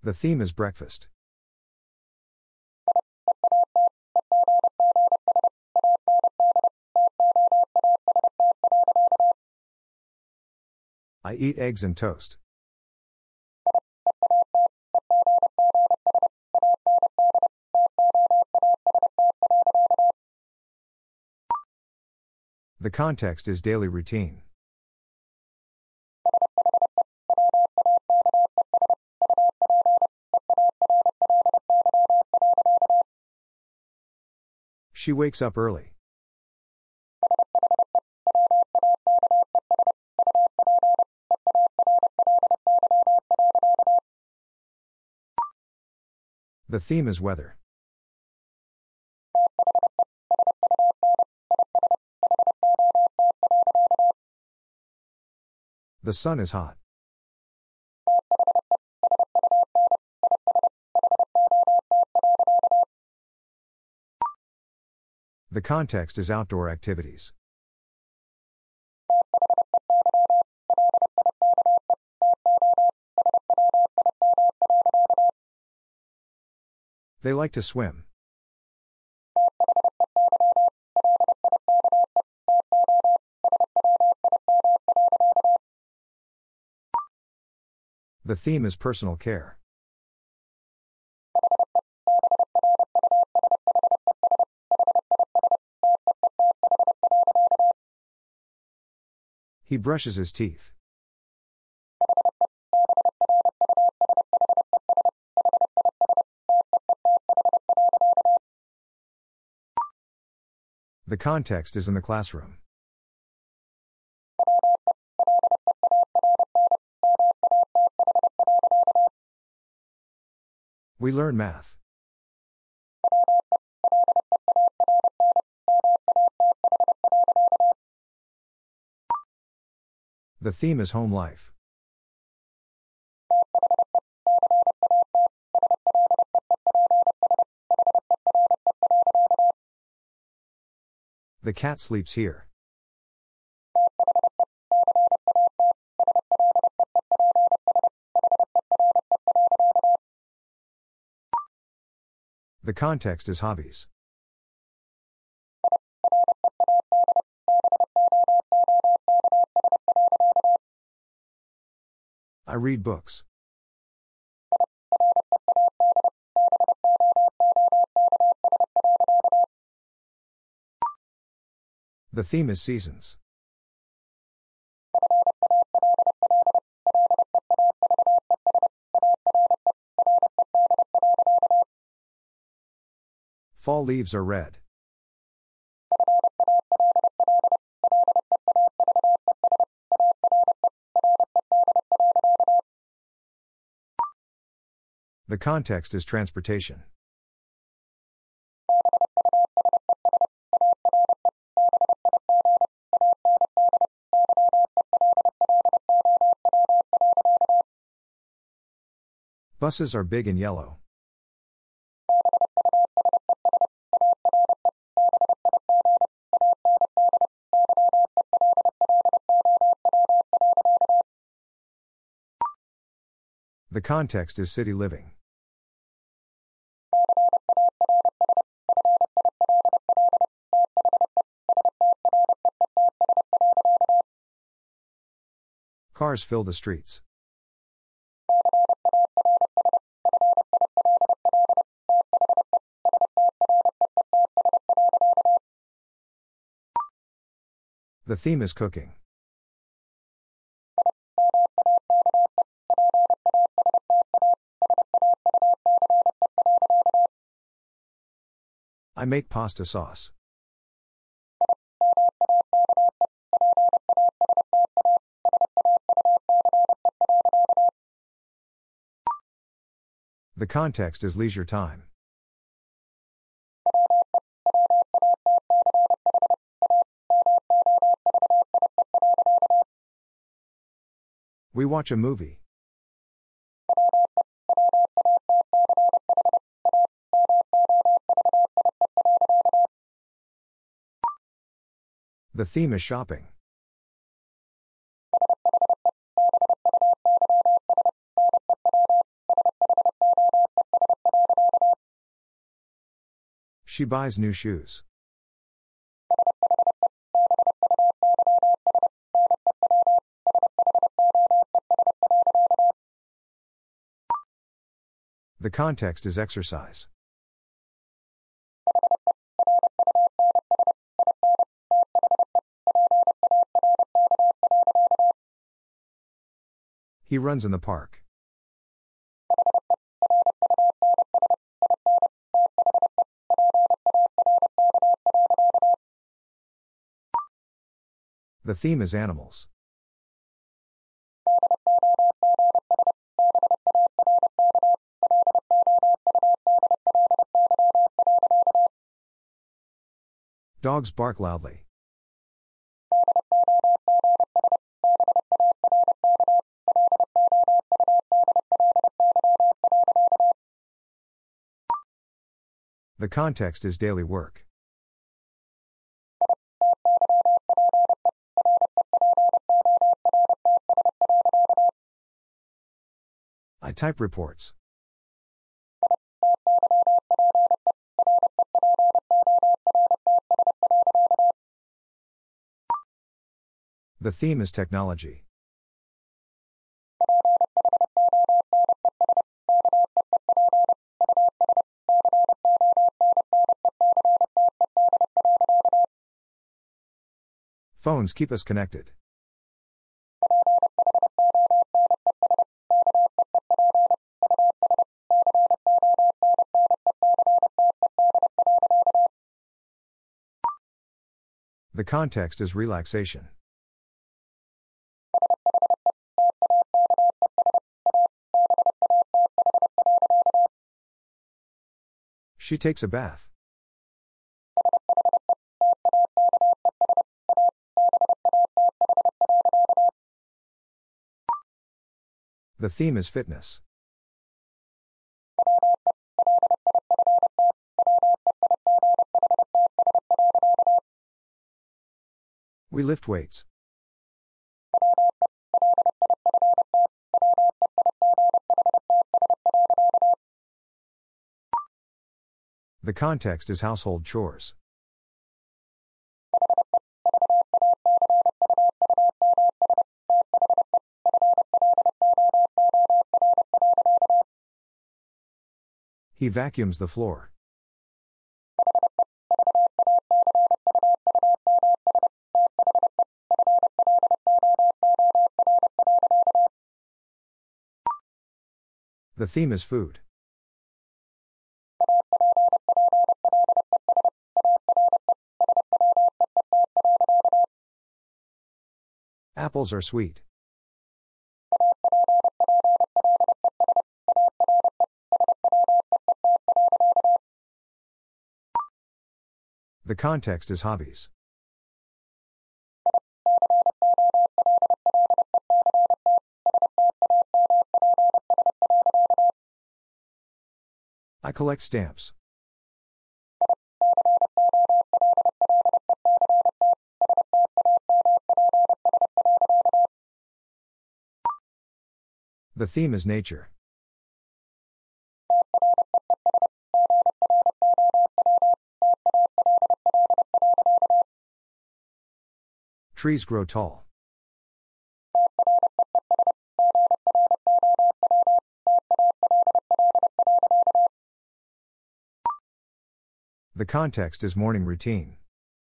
The theme is breakfast. I eat eggs and toast. The context is daily routine. She wakes up early. The theme is weather. The sun is hot. The context is outdoor activities. They like to swim. The theme is personal care. He brushes his teeth. The context is in the classroom. We learn math. The theme is home life. The cat sleeps here. The context is hobbies. I read books. The theme is seasons. Fall leaves are red. The context is transportation. Buses are big and yellow. The context is city living. Cars fill the streets. The theme is cooking. I make pasta sauce. The context is leisure time. We watch a movie. The theme is shopping. She buys new shoes. The context is exercise. He runs in the park. The theme is animals. Dogs bark loudly. The context is daily work. I type reports. The theme is technology. Phones keep us connected. The context is relaxation. She takes a bath. The theme is fitness. We lift weights. The context is household chores. He vacuums the floor. The theme is food. Apples are sweet. The context is hobbies. I collect stamps. The theme is nature. Trees grow tall. The context is morning routine.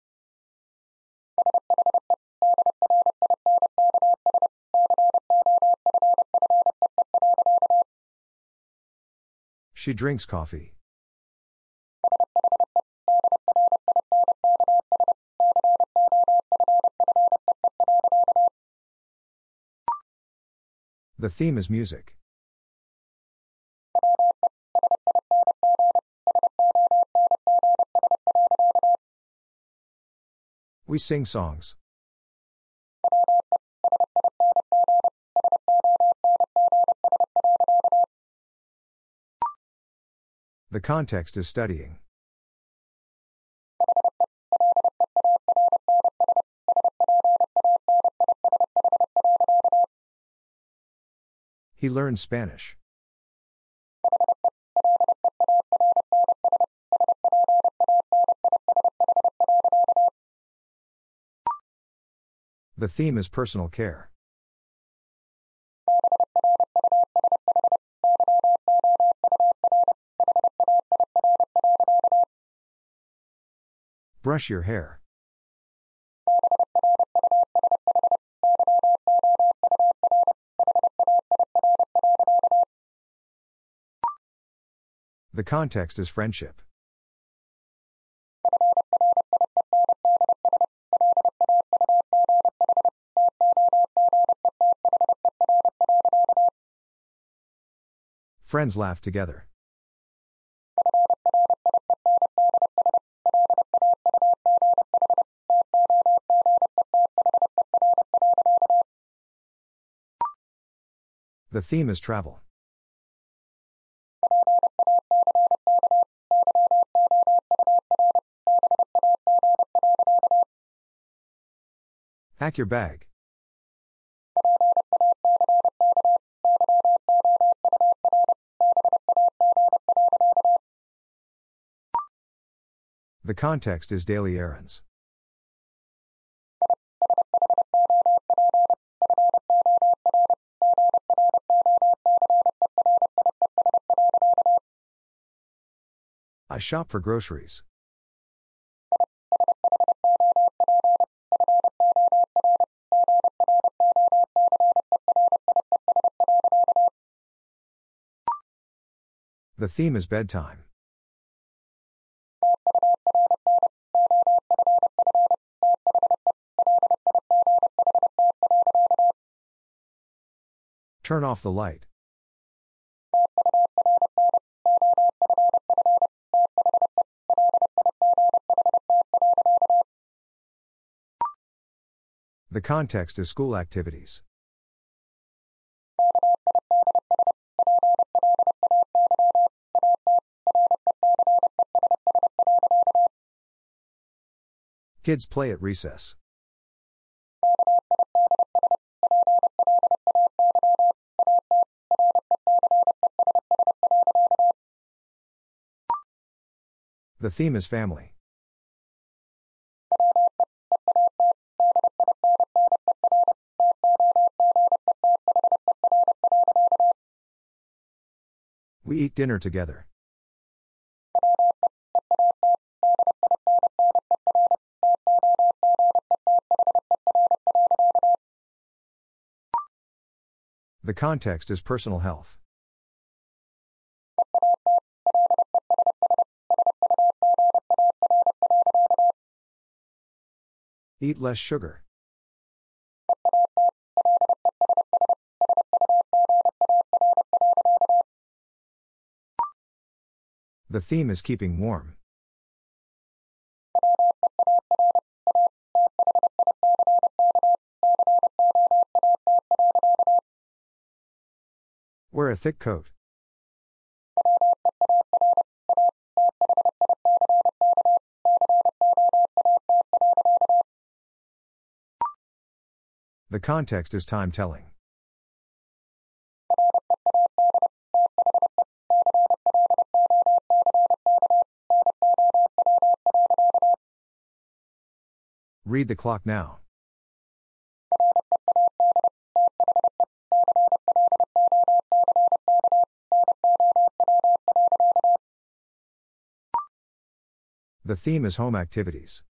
She drinks coffee. The theme is music. We sing songs. The context is studying. He learns Spanish. The theme is personal care. Brush your hair. The context is friendship. Friends laugh together. The theme is travel. Pack your bag. The context is daily errands. I shop for groceries. The theme is bedtime. Turn off the light. The context is school activities. Kids play at recess. The theme is family. We eat dinner together. The context is personal health. Eat less sugar. The theme is keeping warm. Wear a thick coat. The context is time telling. Read the clock now. The theme is home activities.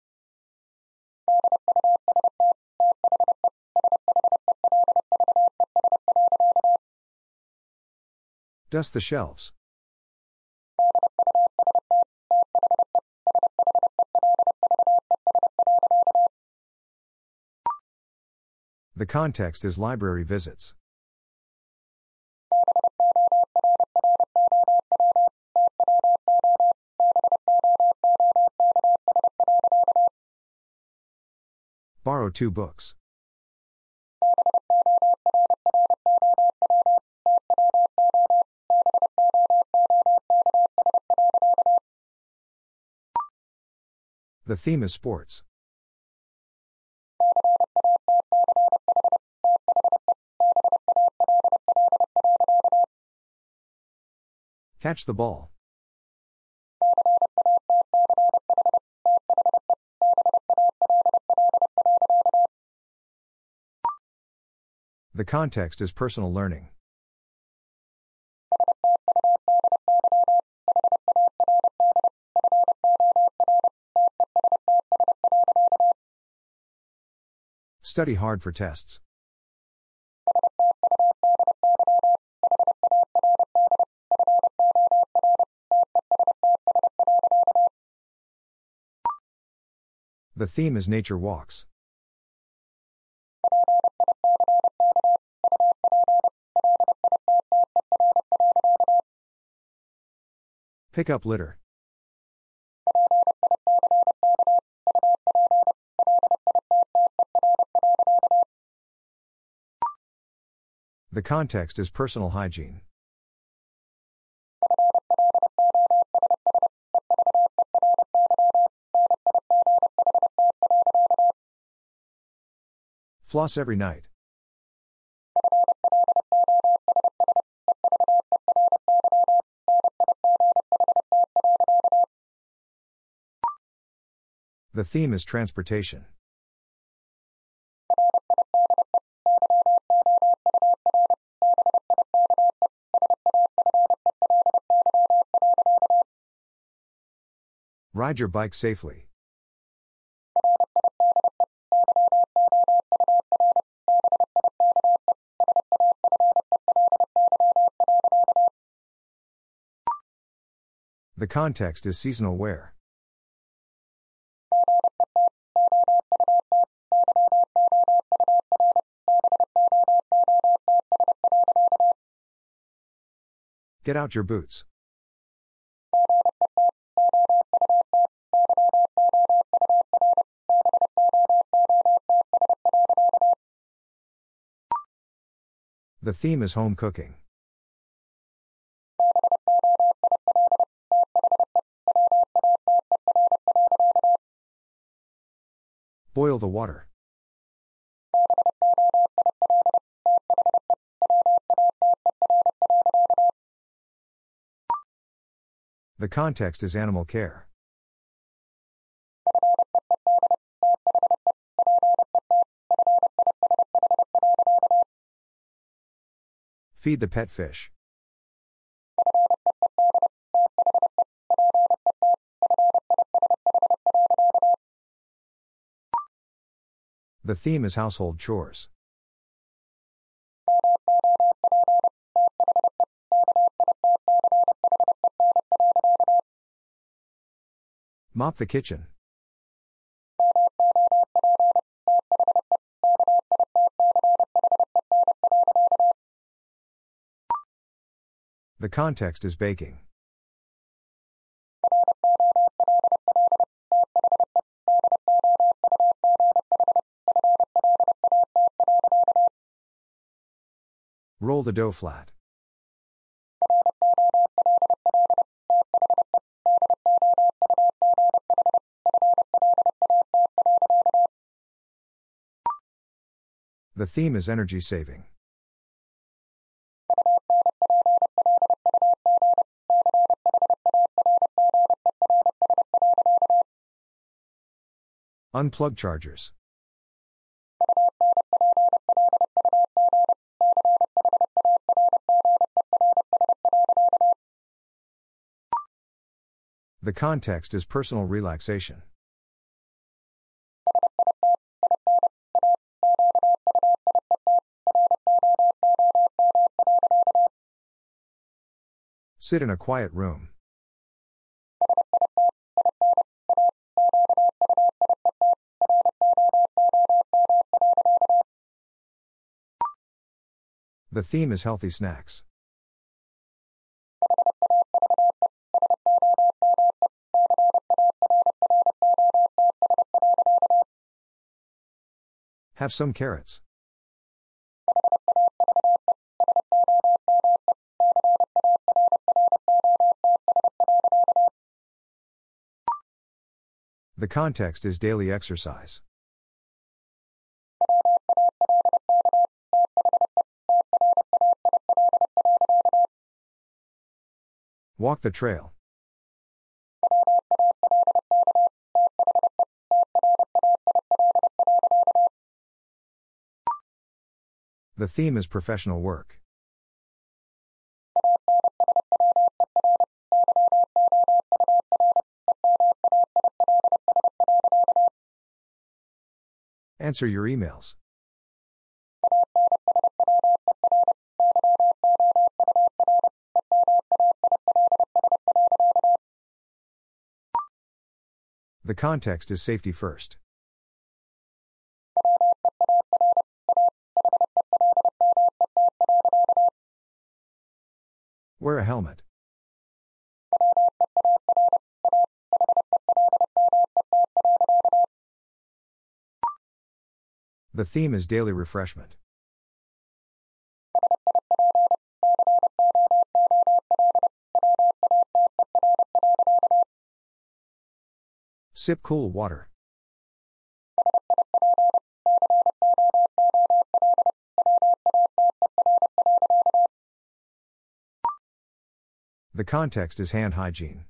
Dust the shelves. The context is library visits. Borrow 2 books. The theme is sports. Catch the ball. The context is personal learning. Study hard for tests. The theme is nature walks. Pick up litter. The context is personal hygiene. Floss every night. The theme is transportation. Ride your bike safely. The context is seasonal wear. Get out your boots. The theme is home cooking. Boil the water. The context is animal care. Feed the pet fish. The theme is household chores. Mop the kitchen. The context is baking. Roll the dough flat. The theme is energy saving. Unplug chargers. The context is personal relaxation. Sit in a quiet room. The theme is healthy snacks. Have some carrots. The context is daily exercise. Walk the trail. The theme is professional work. Answer your emails. The context is safety first. Wear a helmet. The theme is daily refreshment. Sip cool water. The context is hand hygiene.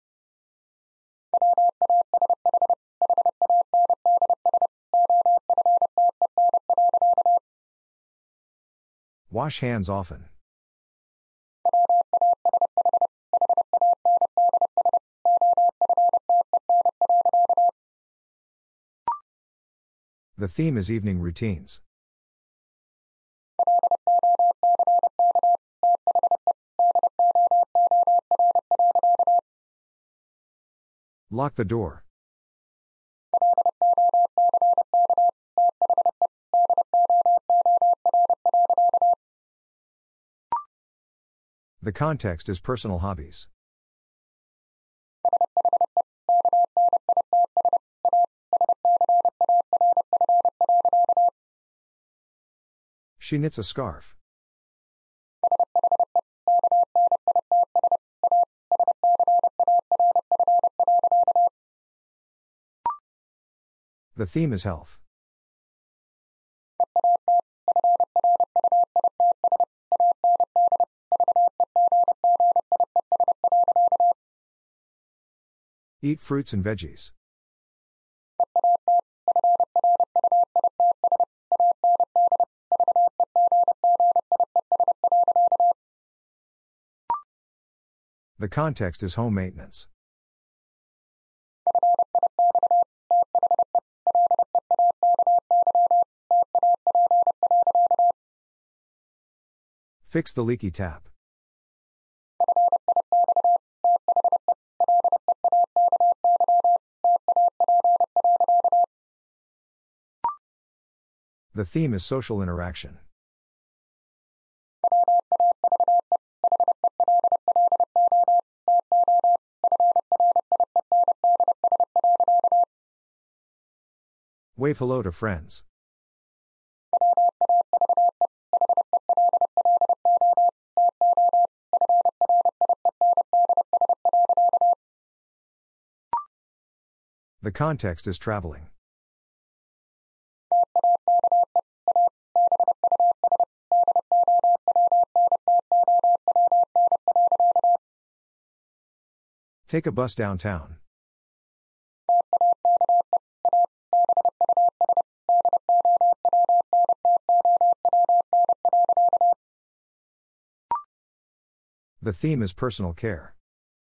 Wash hands often. The theme is evening routines. Lock the door. The context is personal hobbies. She knits a scarf. The theme is health. Eat fruits and veggies. The context is home maintenance. Fix the leaky tap. The theme is social interaction. Wave hello to friends. The context is traveling. Take a bus downtown. The theme is personal care.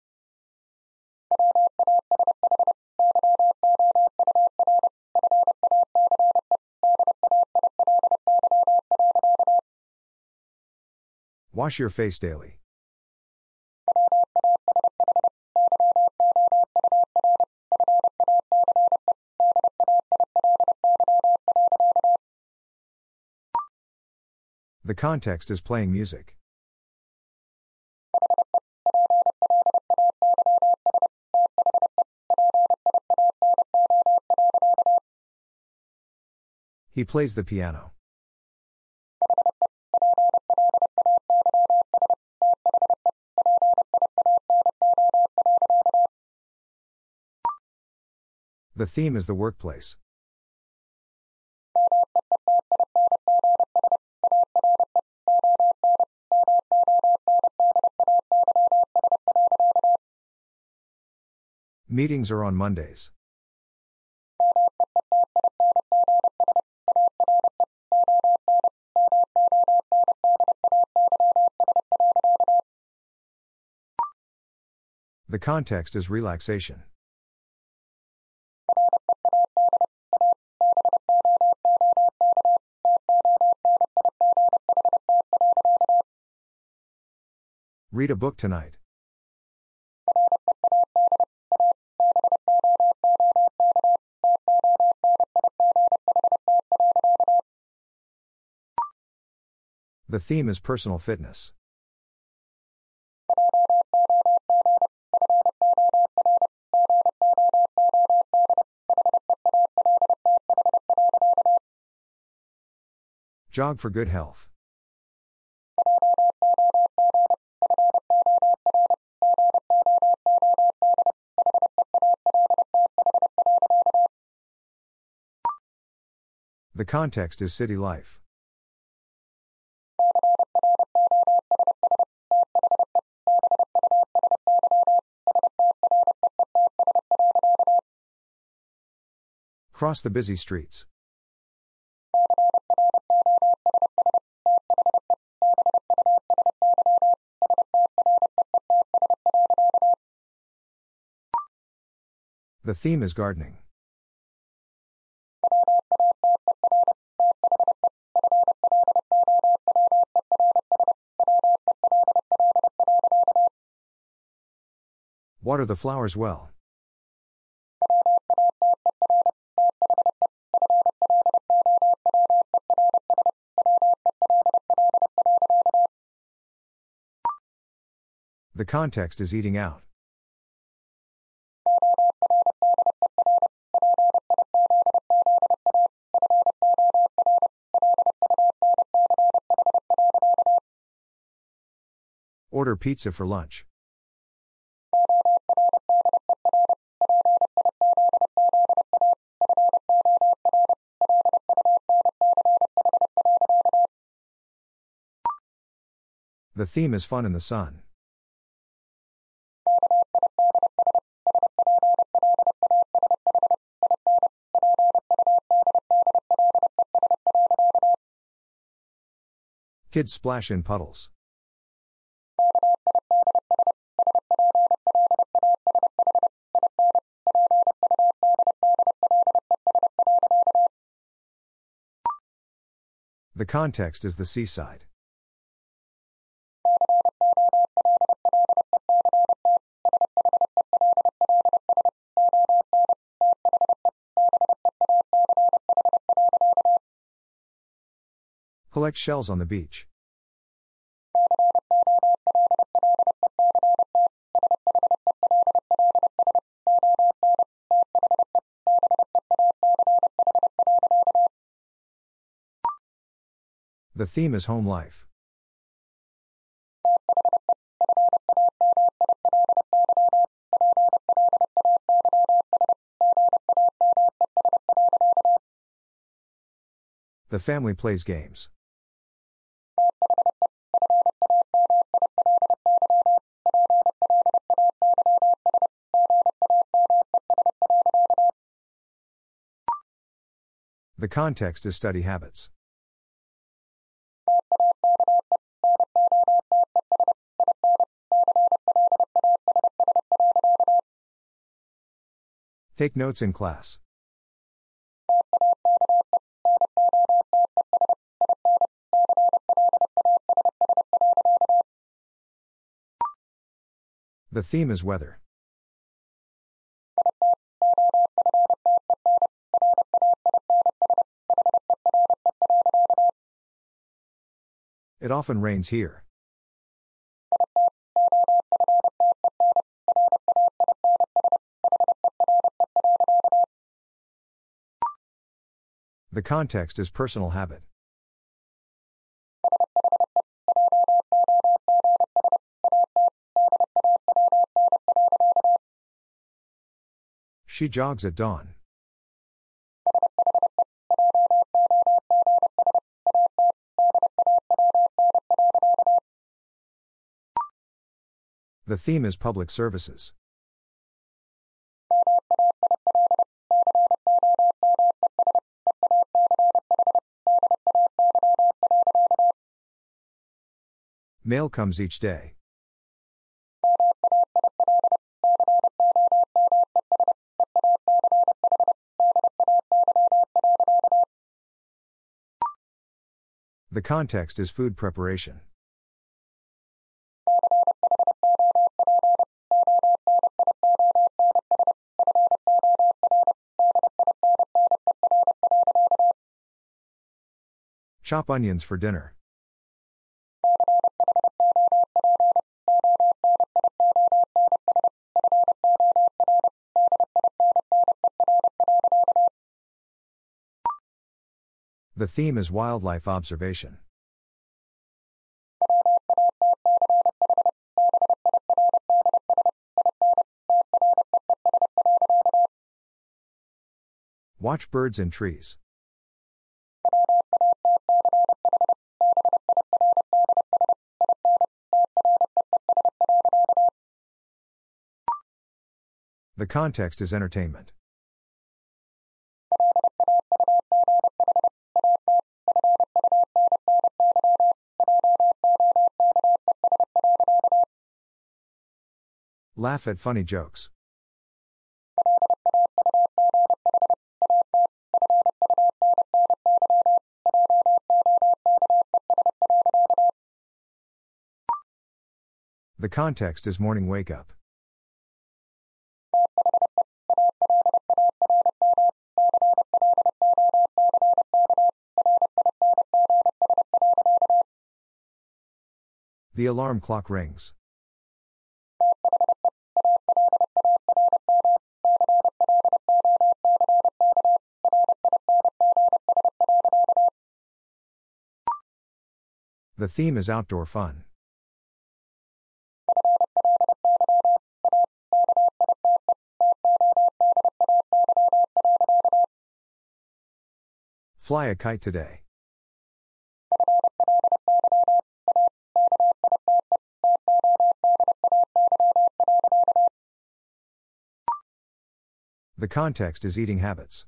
Wash your face daily. The context is playing music. He plays the piano. The theme is the workplace. Meetings are on Mondays. The context is relaxation. Read a book tonight. The theme is personal fitness. Jog for good health. The context is city life. Cross the busy streets. The theme is gardening. Water the flowers well. The context is eating out. Order pizza for lunch. The theme is fun in the sun. Kids splash in puddles. The context is the seaside. Collect shells on the beach. The theme is home life. The family plays games. The context is study habits. Take notes in class. The theme is weather. It often rains here. The context is personal habit. She jogs at dawn. The theme is public services. Mail comes each day. The context is food preparation. Chop onions for dinner. The theme is wildlife observation. Watch birds in trees. The context is entertainment. Laugh at funny jokes. The context is morning wake up. The alarm clock rings. The theme is outdoor fun. Fly a kite today. The context is eating habits.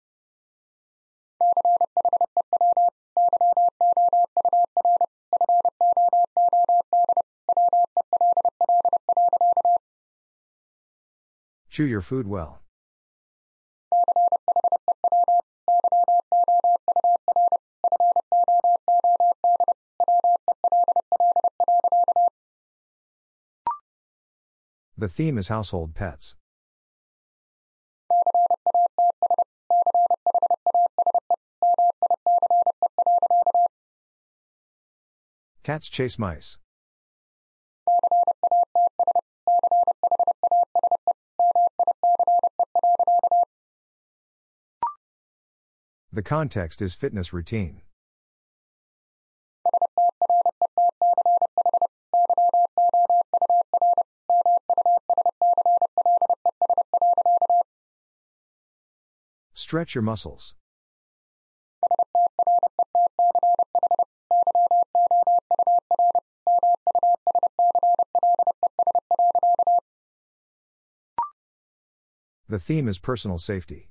Chew your food well. The theme is household pets. Cats chase mice. The context is fitness routine. Stretch your muscles. The theme is personal safety.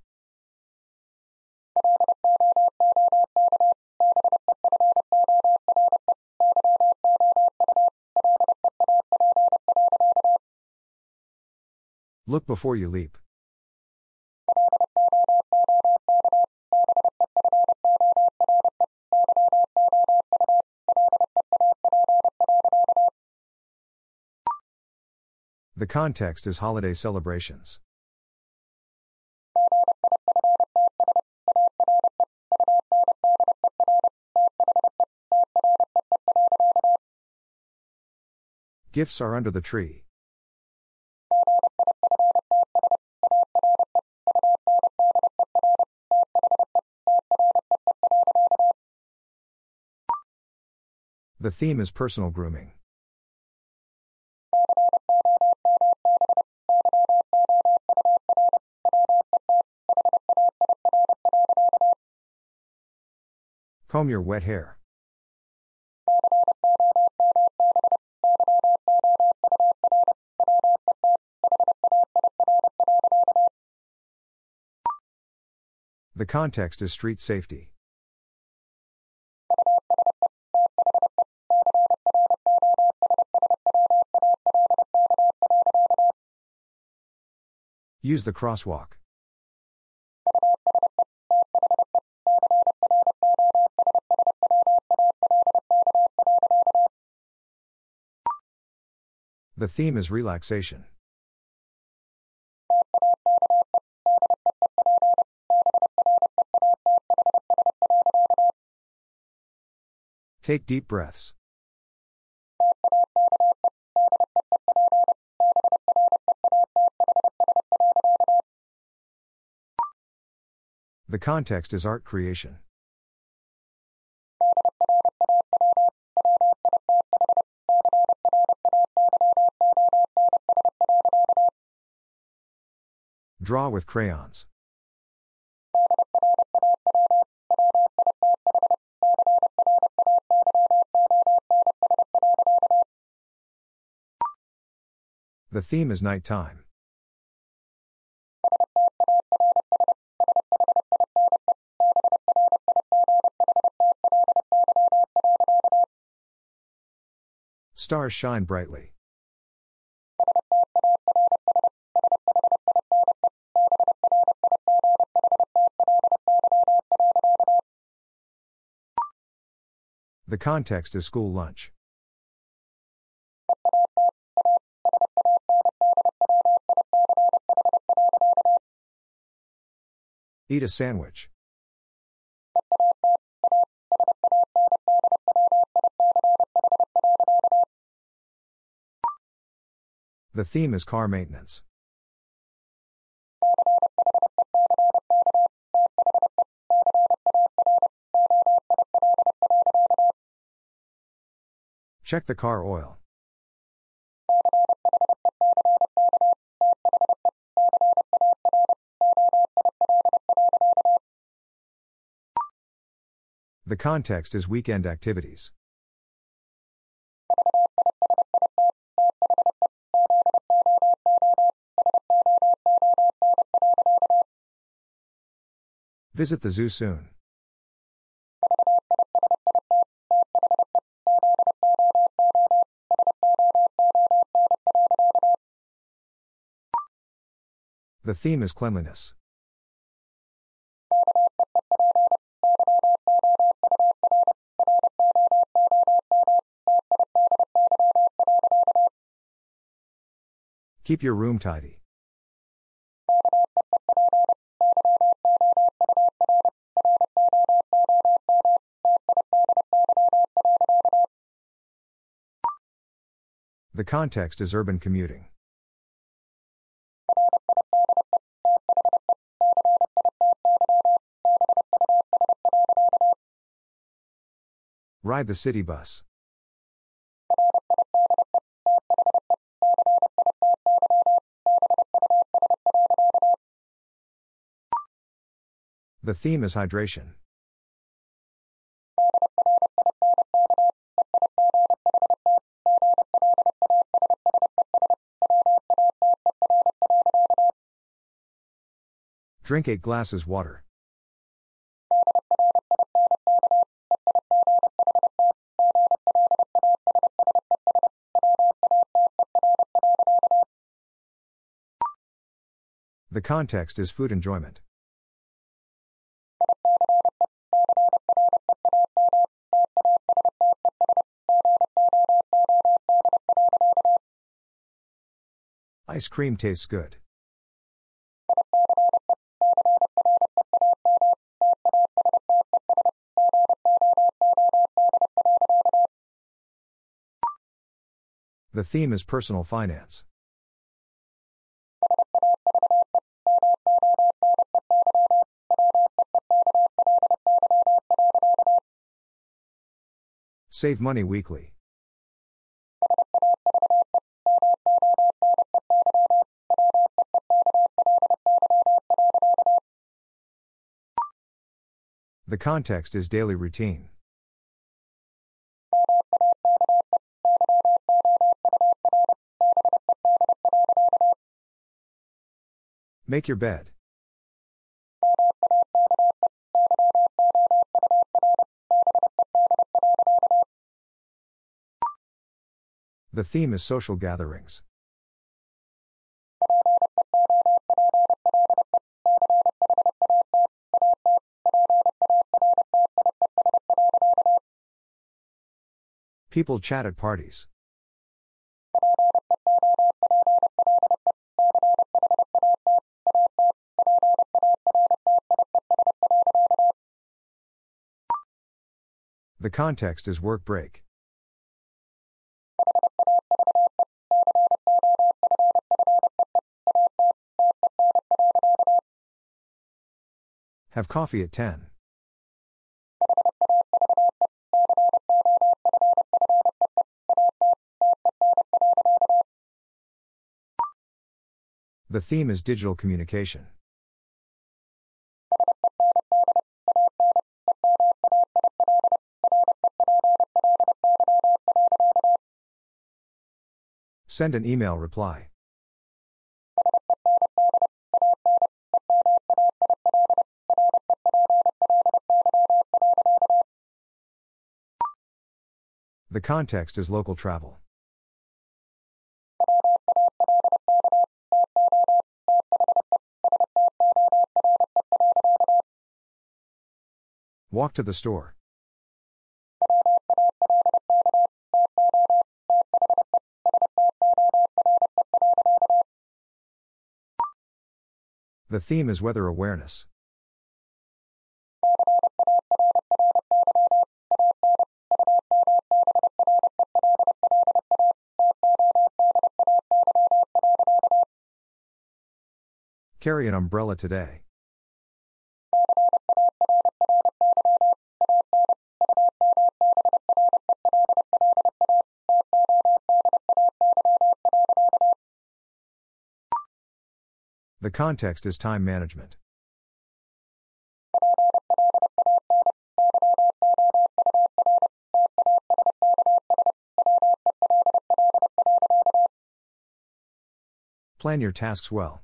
Look before you leap. The context is holiday celebrations. Gifts are under the tree. The theme is personal grooming. Comb your wet hair. The context is street safety. Use the crosswalk. The theme is relaxation. Take deep breaths. The context is art creation. Draw with crayons. The theme is nighttime. Stars shine brightly. The context is school lunch. Eat a sandwich. The theme is car maintenance. Check the car oil. The context is weekend activities. Visit the zoo soon. The theme is cleanliness. Keep your room tidy. The context is urban commuting. Ride the city bus. The theme is hydration. Drink 8 glasses water. The context is food enjoyment. Ice cream tastes good. The theme is personal finance. Save money weekly. The context is daily routine. Make your bed. The theme is social gatherings. People chat at parties. The context is work break. Have coffee at 10. The theme is digital communication. Send an email reply. The context is local travel. Walk to the store. The theme is weather awareness. Carry an umbrella today. The context is time management. Plan your tasks well.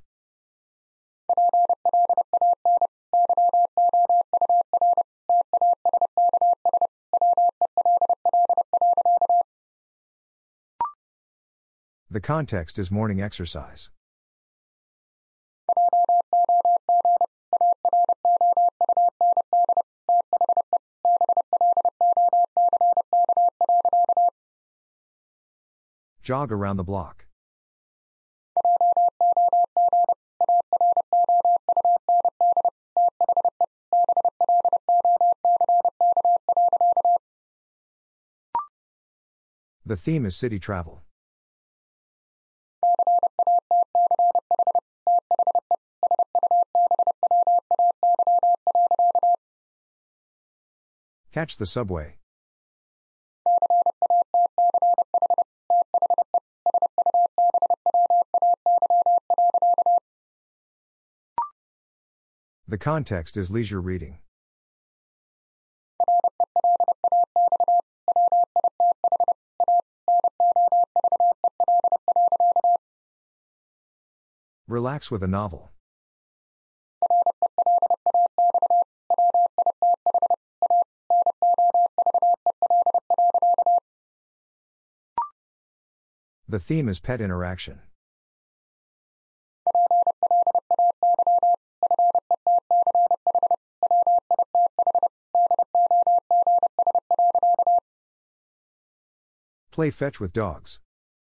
The context is morning exercise. Jog around the block. The theme is city travel. Catch the subway. The context is leisure reading. Relax with a novel. The theme is pet interaction. Play fetch with dogs.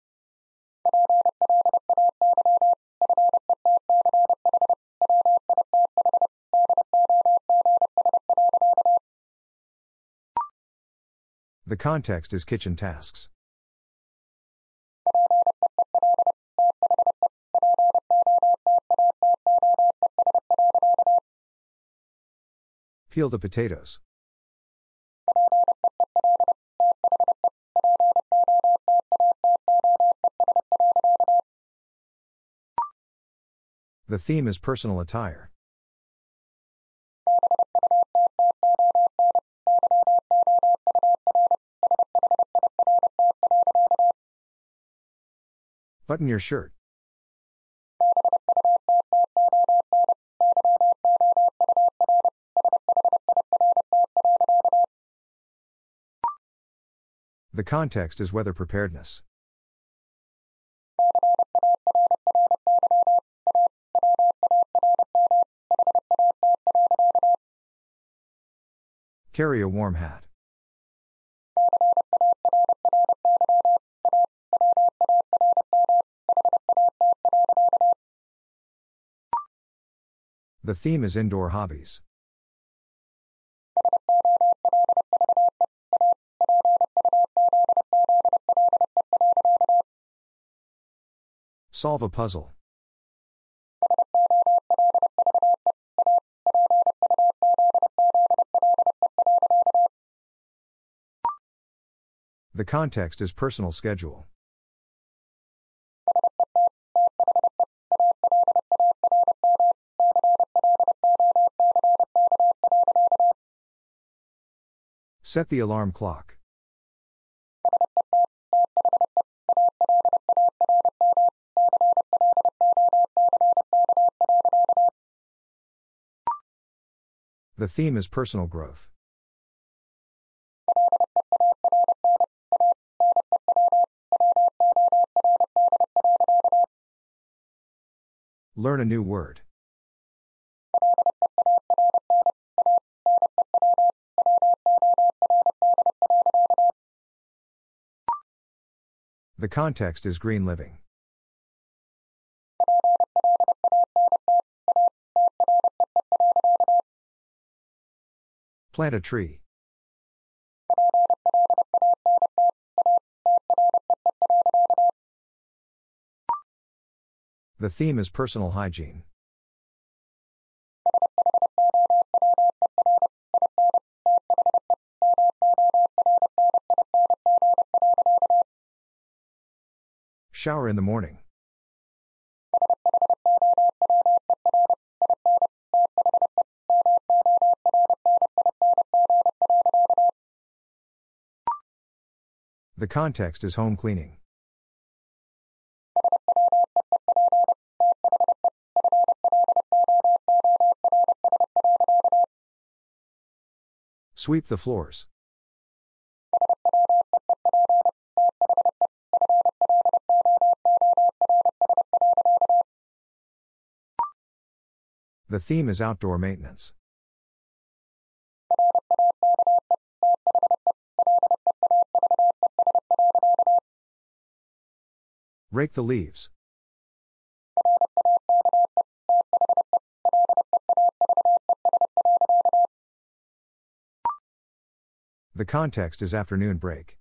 The context is kitchen tasks. Peel the potatoes. The theme is personal attire. Button your shirt. The context is weather preparedness. Carry a warm hat. The theme is indoor hobbies. Solve a puzzle. The context is personal schedule. Set the alarm clock. The theme is personal growth. Learn a new word. The context is green living. Plant a tree. The theme is personal hygiene. Shower in the morning. The context is home cleaning. Sweep the floors. The theme is outdoor maintenance. Rake the leaves. The context is afternoon break.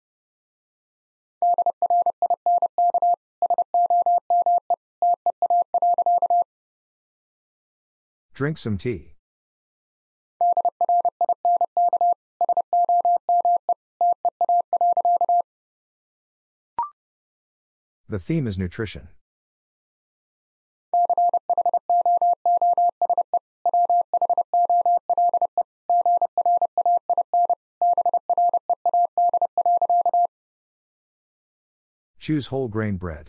Drink some tea. The theme is nutrition. Choose whole grain bread.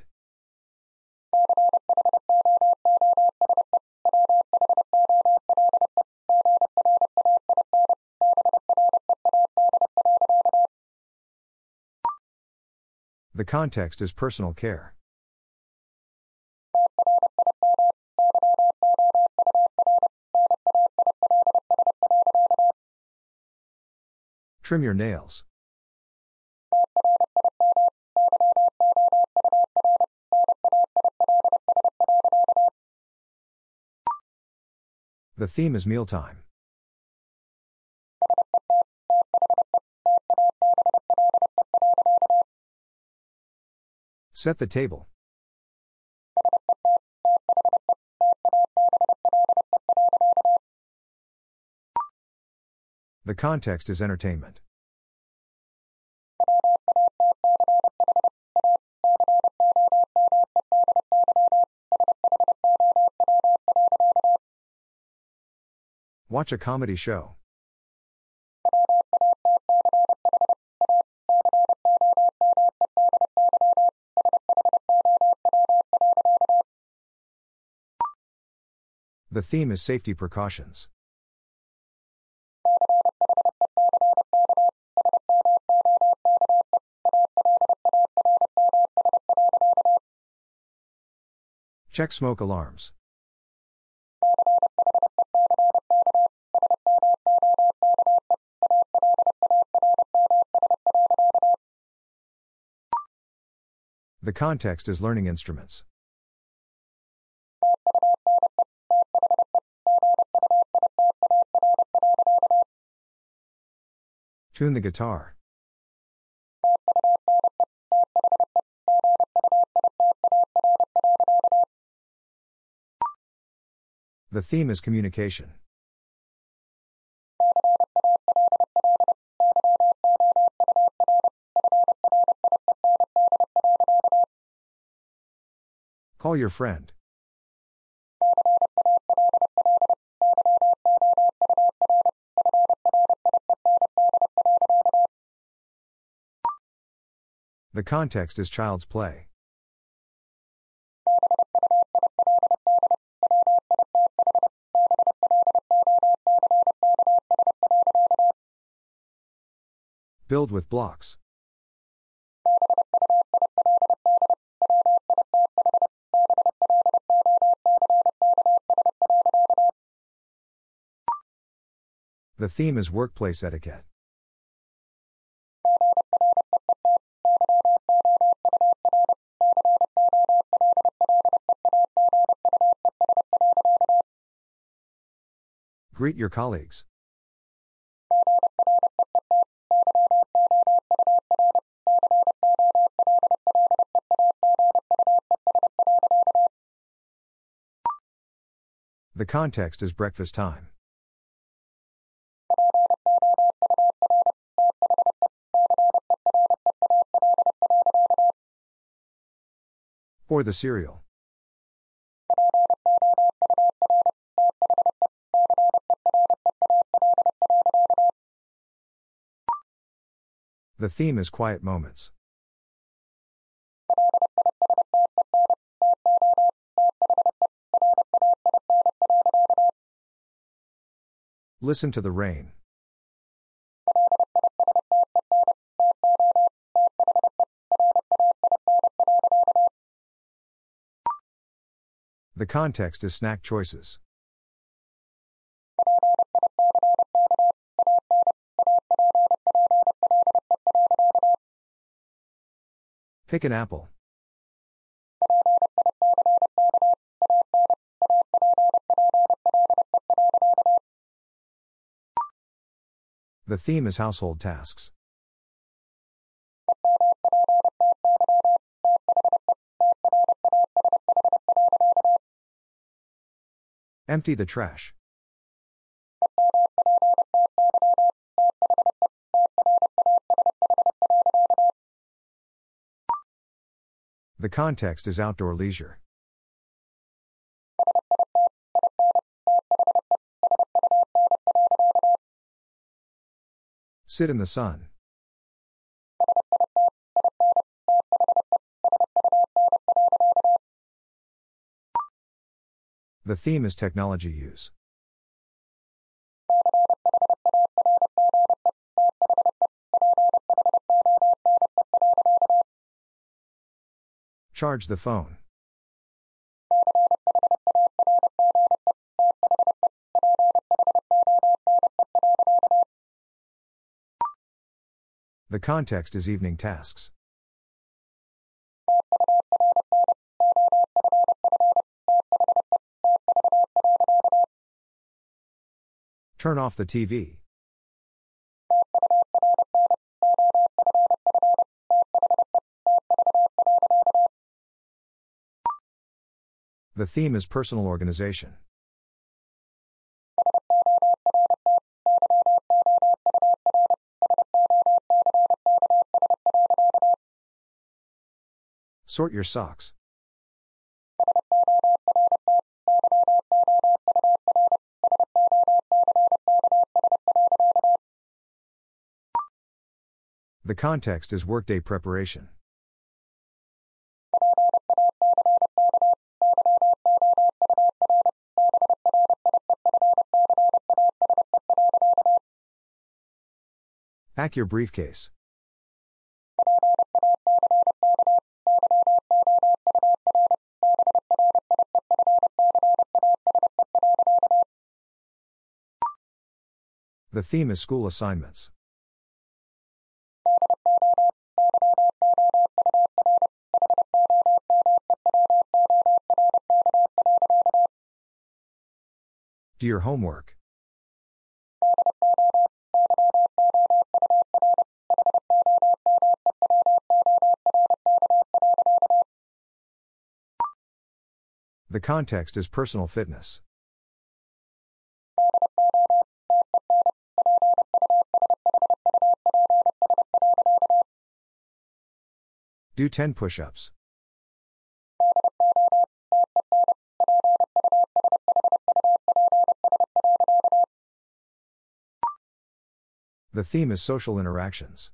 The context is personal care. Trim your nails. The theme is mealtime. Set the table. The context is entertainment. Watch a comedy show. The theme is safety precautions. Check smoke alarms. The context is learning instruments. Tune the guitar. The theme is communication. Call your friend. The context is child's play. Build with blocks. The theme is workplace etiquette. Greet your colleagues. The context is breakfast time. Pour the cereal. The theme is quiet moments. Listen to the rain. The context is snack choices. Pick an apple. The theme is household tasks. Empty the trash. The context is outdoor leisure. Sit in the sun. The theme is technology use. Charge the phone. The context is evening tasks. Turn off the TV. The theme is personal organization. Sort your socks. The context is workday preparation. Pack your briefcase. The theme is school assignments. Do your homework. The context is personal fitness. Do 10 push-ups. The theme is social interactions.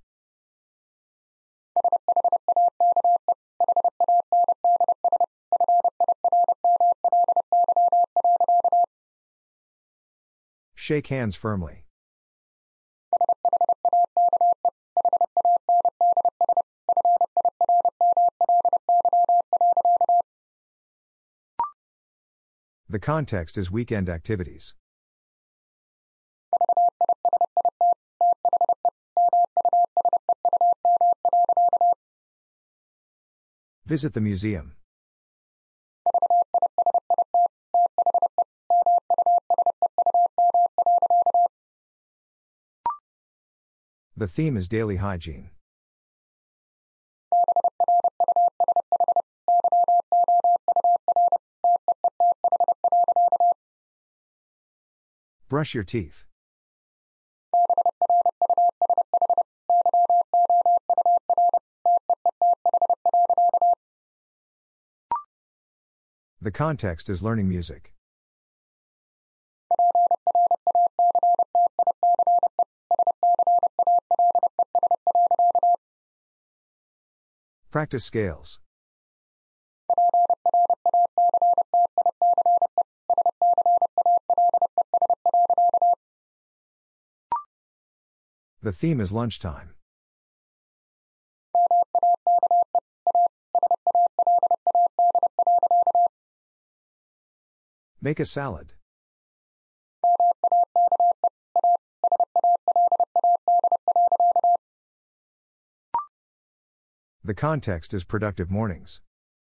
Shake hands firmly. The context is weekend activities. Visit the museum. The theme is daily hygiene. Brush your teeth. The context is learning music. Practice scales. The theme is lunchtime. Make a salad. The context is productive mornings.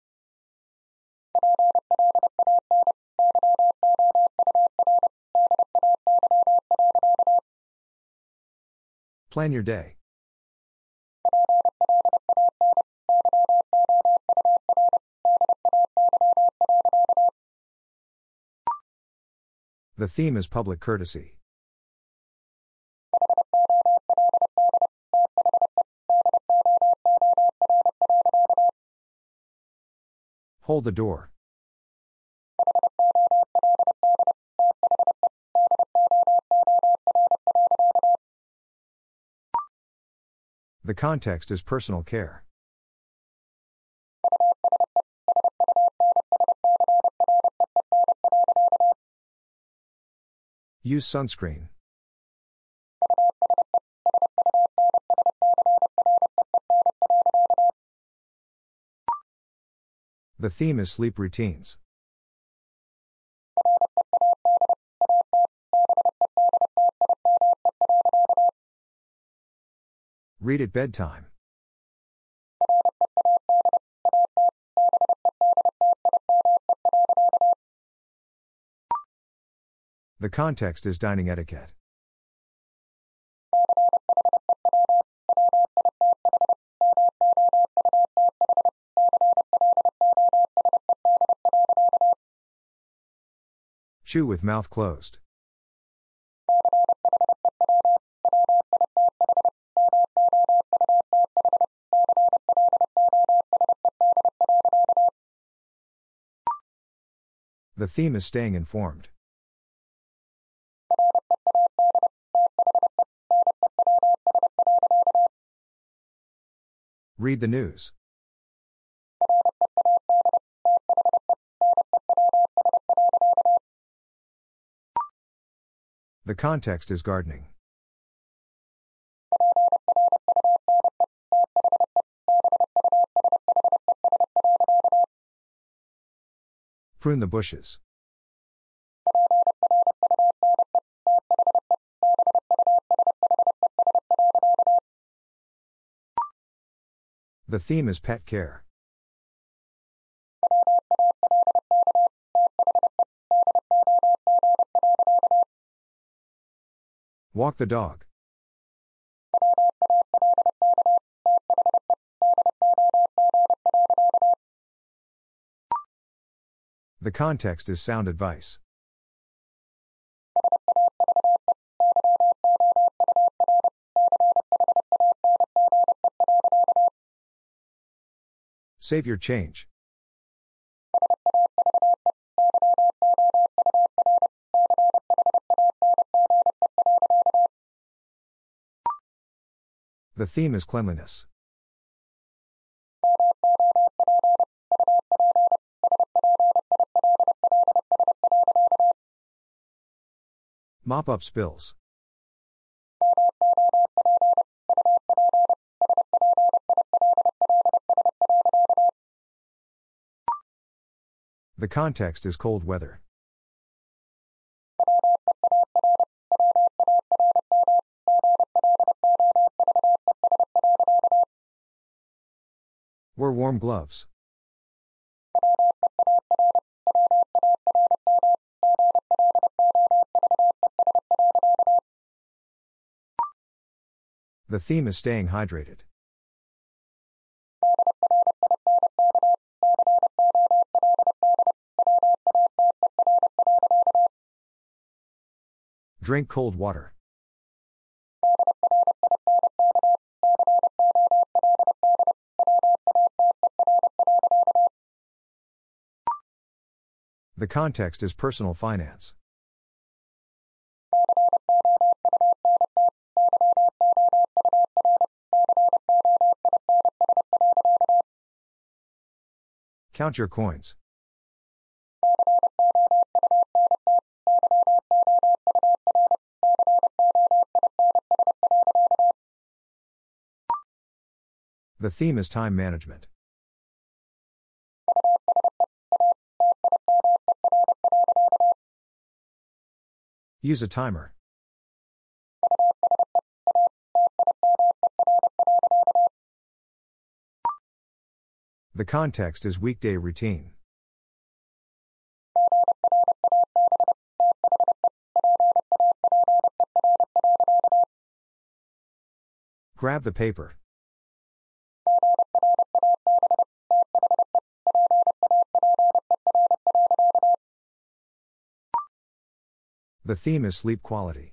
Plan your day. The theme is public courtesy. Hold the door. The context is personal care. Use sunscreen. The theme is sleep routines. Read at bedtime. The context is dining etiquette. Chew with mouth closed. The theme is staying informed. Read the news. The context is gardening. Prune the bushes. The theme is pet care. Walk the dog. The context is sound advice. Save your change. The theme is cleanliness. Mop up spills. The context is cold weather. Wear warm gloves. The theme is staying hydrated. Drink cold water. The context is personal finance. Count your coins. The theme is time management. Use a timer. The context is weekday routine. Grab the paper. The theme is sleep quality.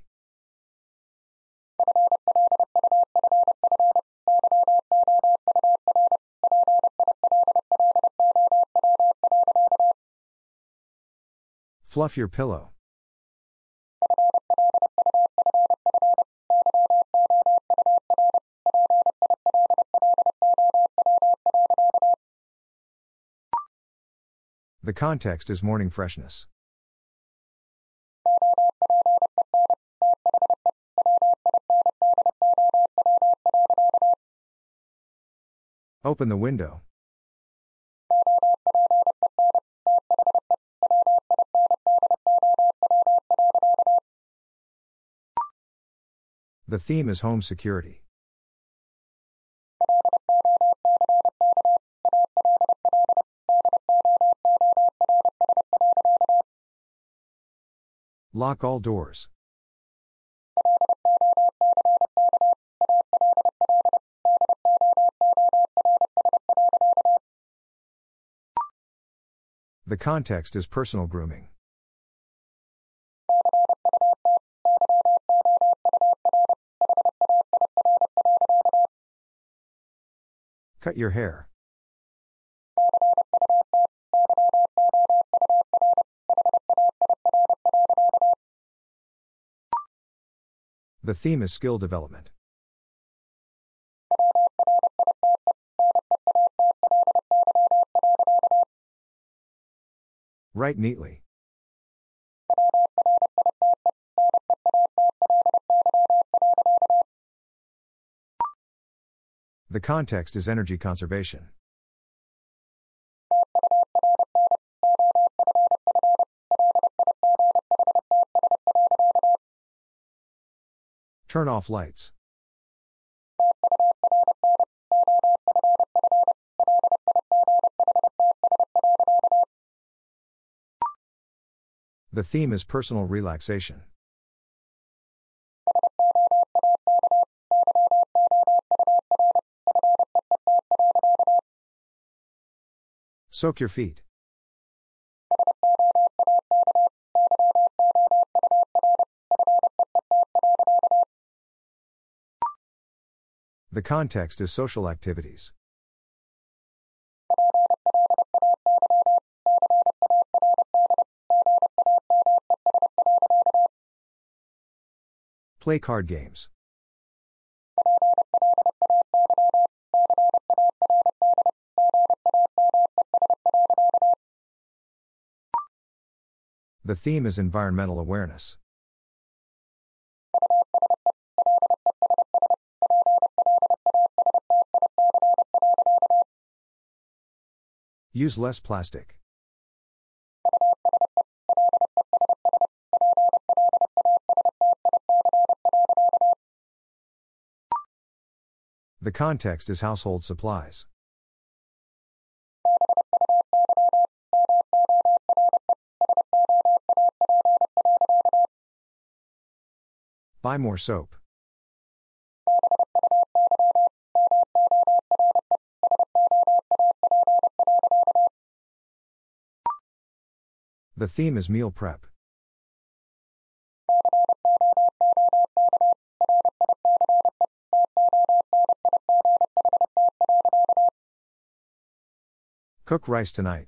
Fluff your pillow. The context is morning freshness. Open the window. The theme is home security. Lock all doors. The context is personal grooming. Cut your hair. The theme is skill development. Write neatly. The context is energy conservation. Turn off lights. The theme is personal relaxation. Soak your feet. The context is social activities. Play card games. The theme is environmental awareness. Use less plastic. The context is household supplies. Buy more soap. The theme is meal prep. Cook rice tonight.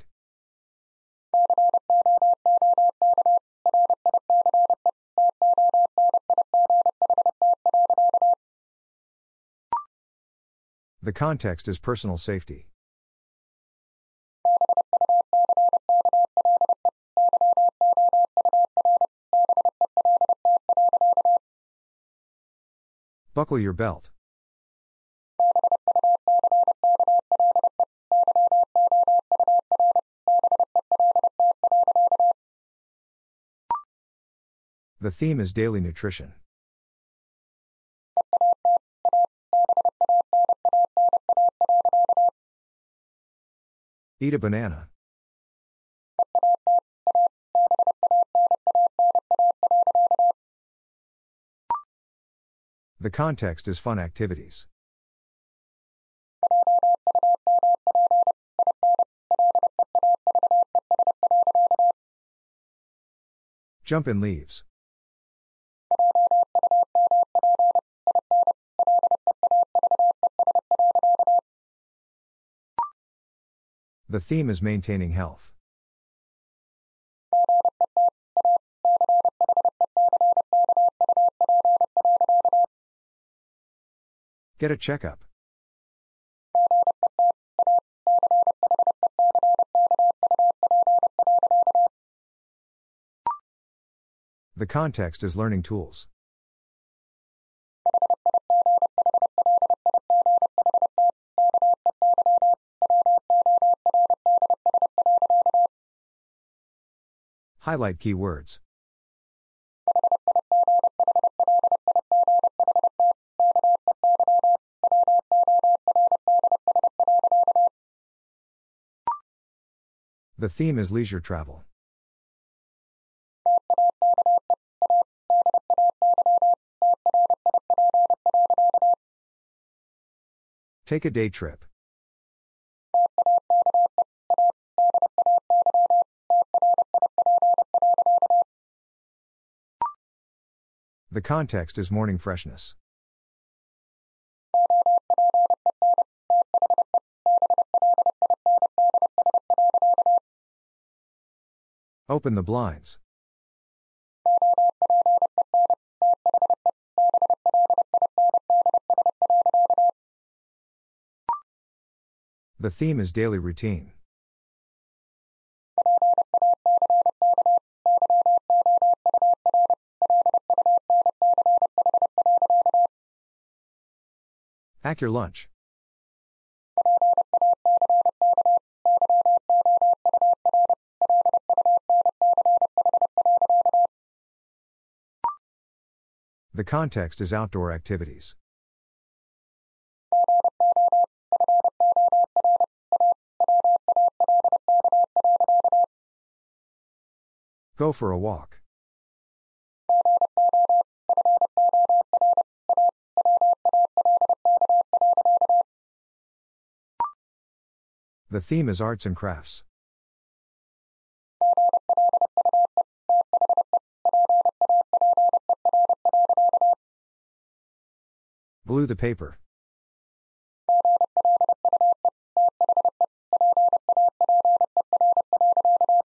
The context is personal safety. Buckle your belt. The theme is daily nutrition. Eat a banana. The context is fun activities. Jump in leaves. The theme is maintaining health. Get a checkup. The context is learning tools. Highlight key words. The theme is leisure travel. Take a day trip. The context is morning freshness. Open the blinds. The theme is daily routine. Pack your lunch. The context is outdoor activities. Go for a walk. The theme is arts and crafts. Glue the paper.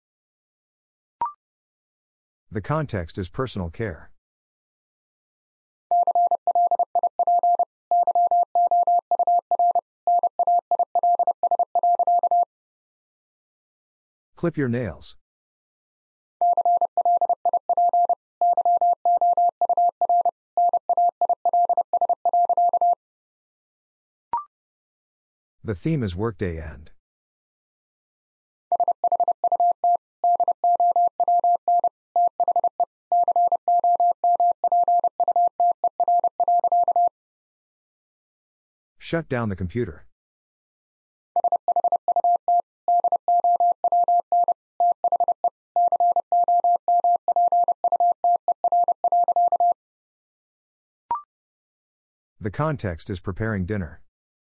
The context is personal care. Clip your nails. The theme is workday end. Shut down the computer. The context is preparing dinner.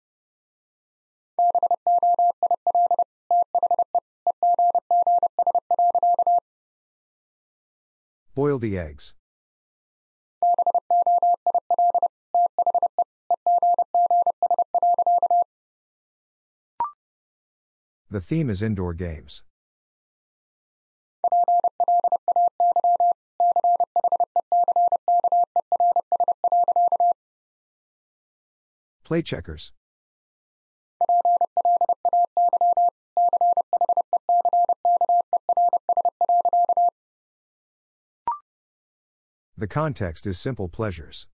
Boil the eggs. The theme is indoor games. Play checkers. The context is simple pleasures.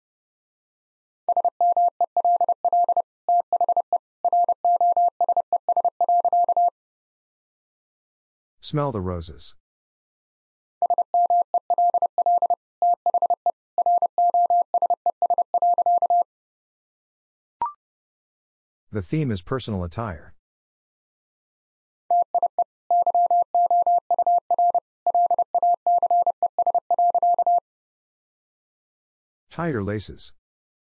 Smell the roses. The theme is personal attire. Tie your laces.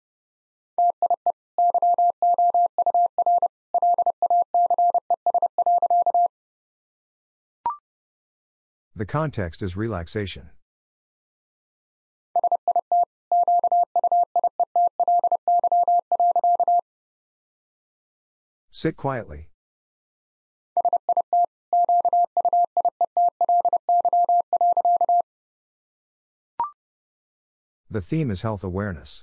The context is relaxation. Sit quietly. The theme is health awareness.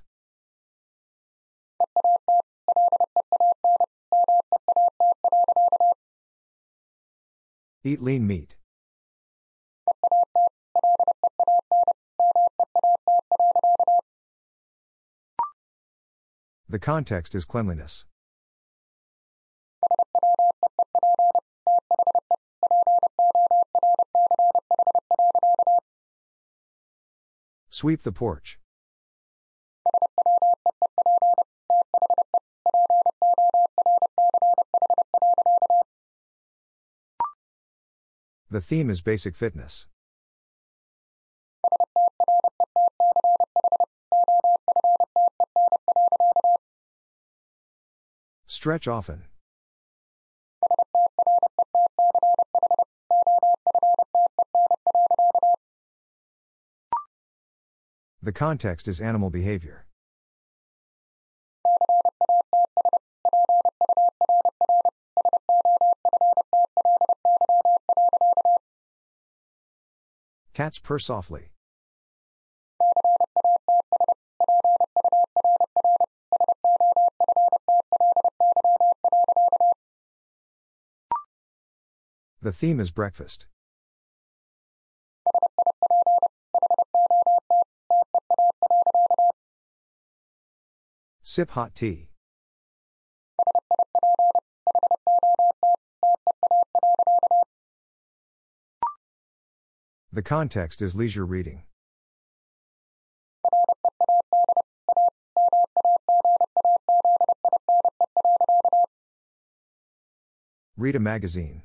Eat lean meat. The context is cleanliness. Sweep the porch. The theme is basic fitness. Stretch often. The context is animal behavior. Cats purr softly. The theme is breakfast. Sip hot tea. The context is leisure reading. Read a magazine.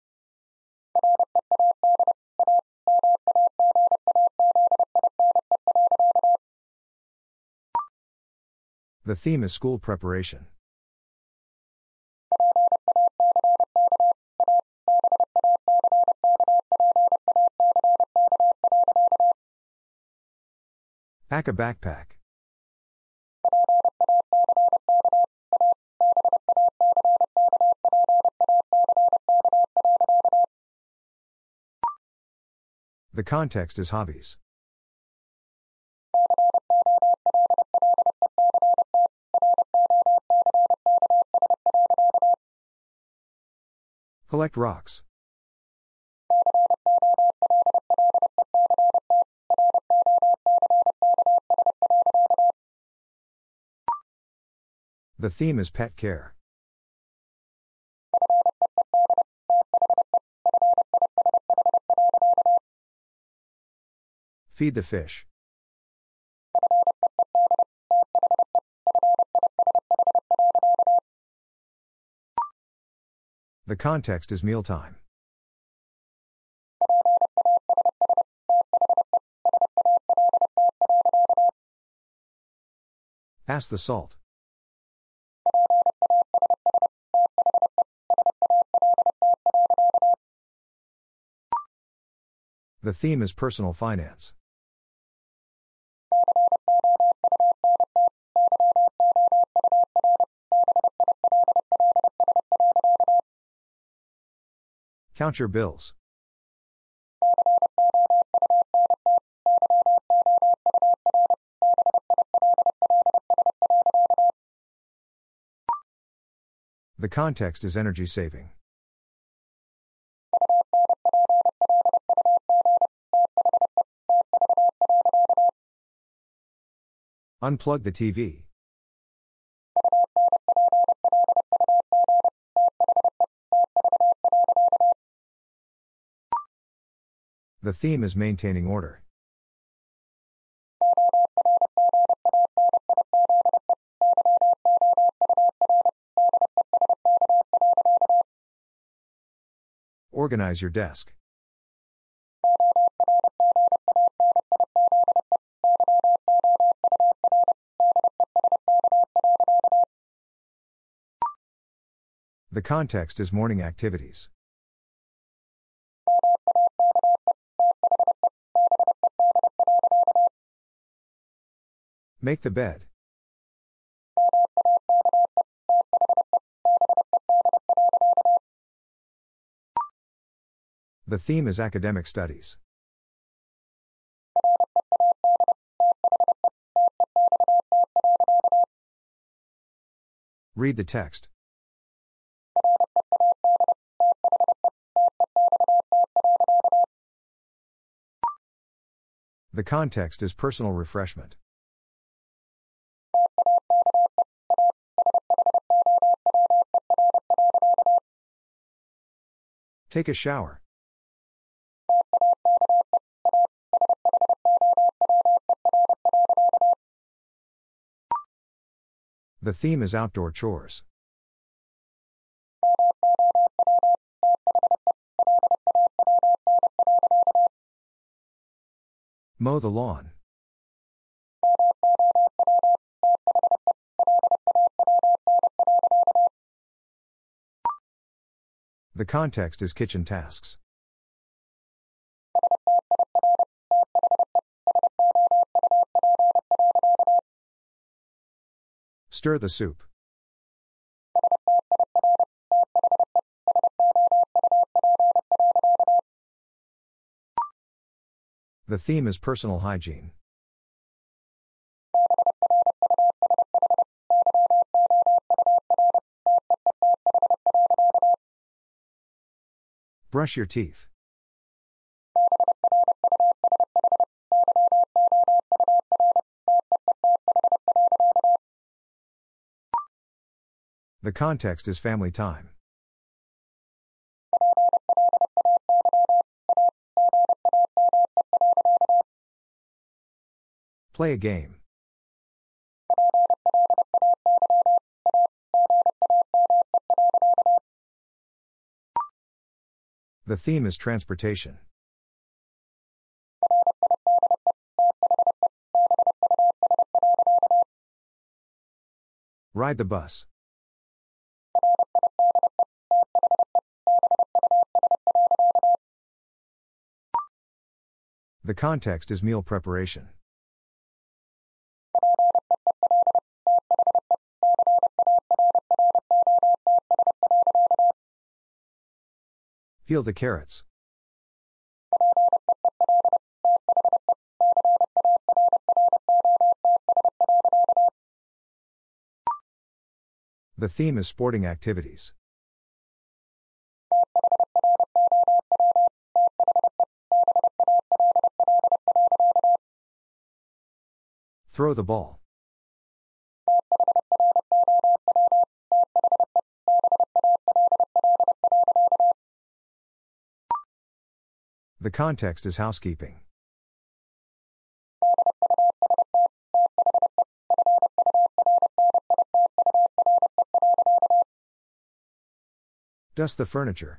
The theme is school preparation. Pack a backpack. The context is hobbies. Collect rocks. The theme is pet care. Feed the fish. The context is mealtime. Ask the salt. The theme is personal finance. Count your bills. The context is energy saving. Unplug the TV. The theme is maintaining order. Organize your desk. The context is morning activities. Make the bed. The theme is academic studies. Read the text. The context is personal refreshment. Take a shower. The theme is outdoor chores. Mow the lawn. The context is kitchen tasks. Stir the soup. The theme is personal hygiene. Brush your teeth. The context is family time. Play a game. The theme is transportation. Ride the bus. The context is meal preparation. Peel the carrots. The theme is sporting activities. Throw the ball. The context is housekeeping. Dust the furniture.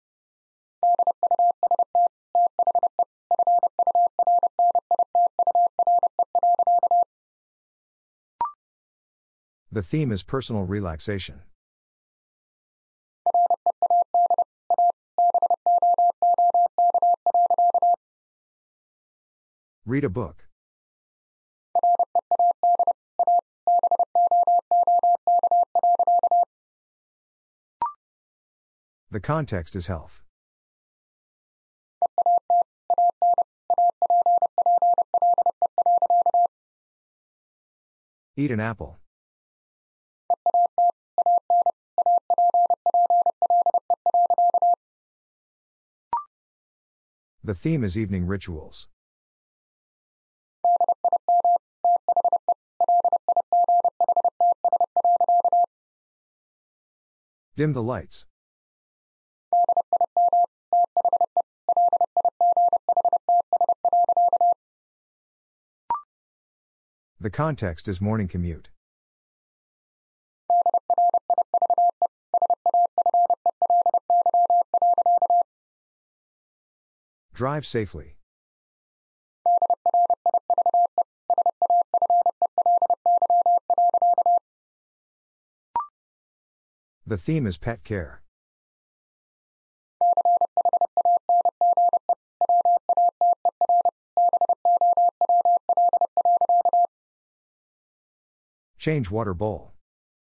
The theme is personal relaxation. Read a book. The context is health. Eat an apple. The theme is evening rituals. Dim the lights. The context is morning commute. Drive safely. The theme is pet care. Change water bowl.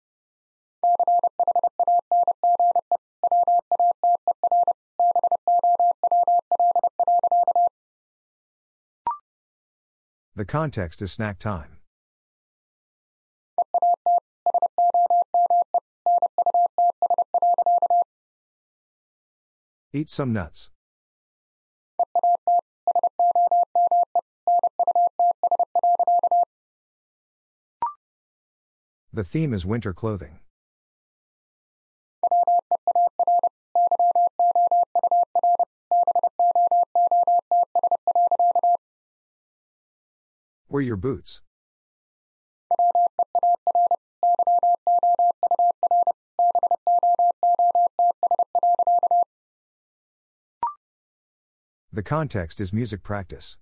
The context is snack time. Eat some nuts. The theme is winter clothing. Wear your boots. The context is music practice.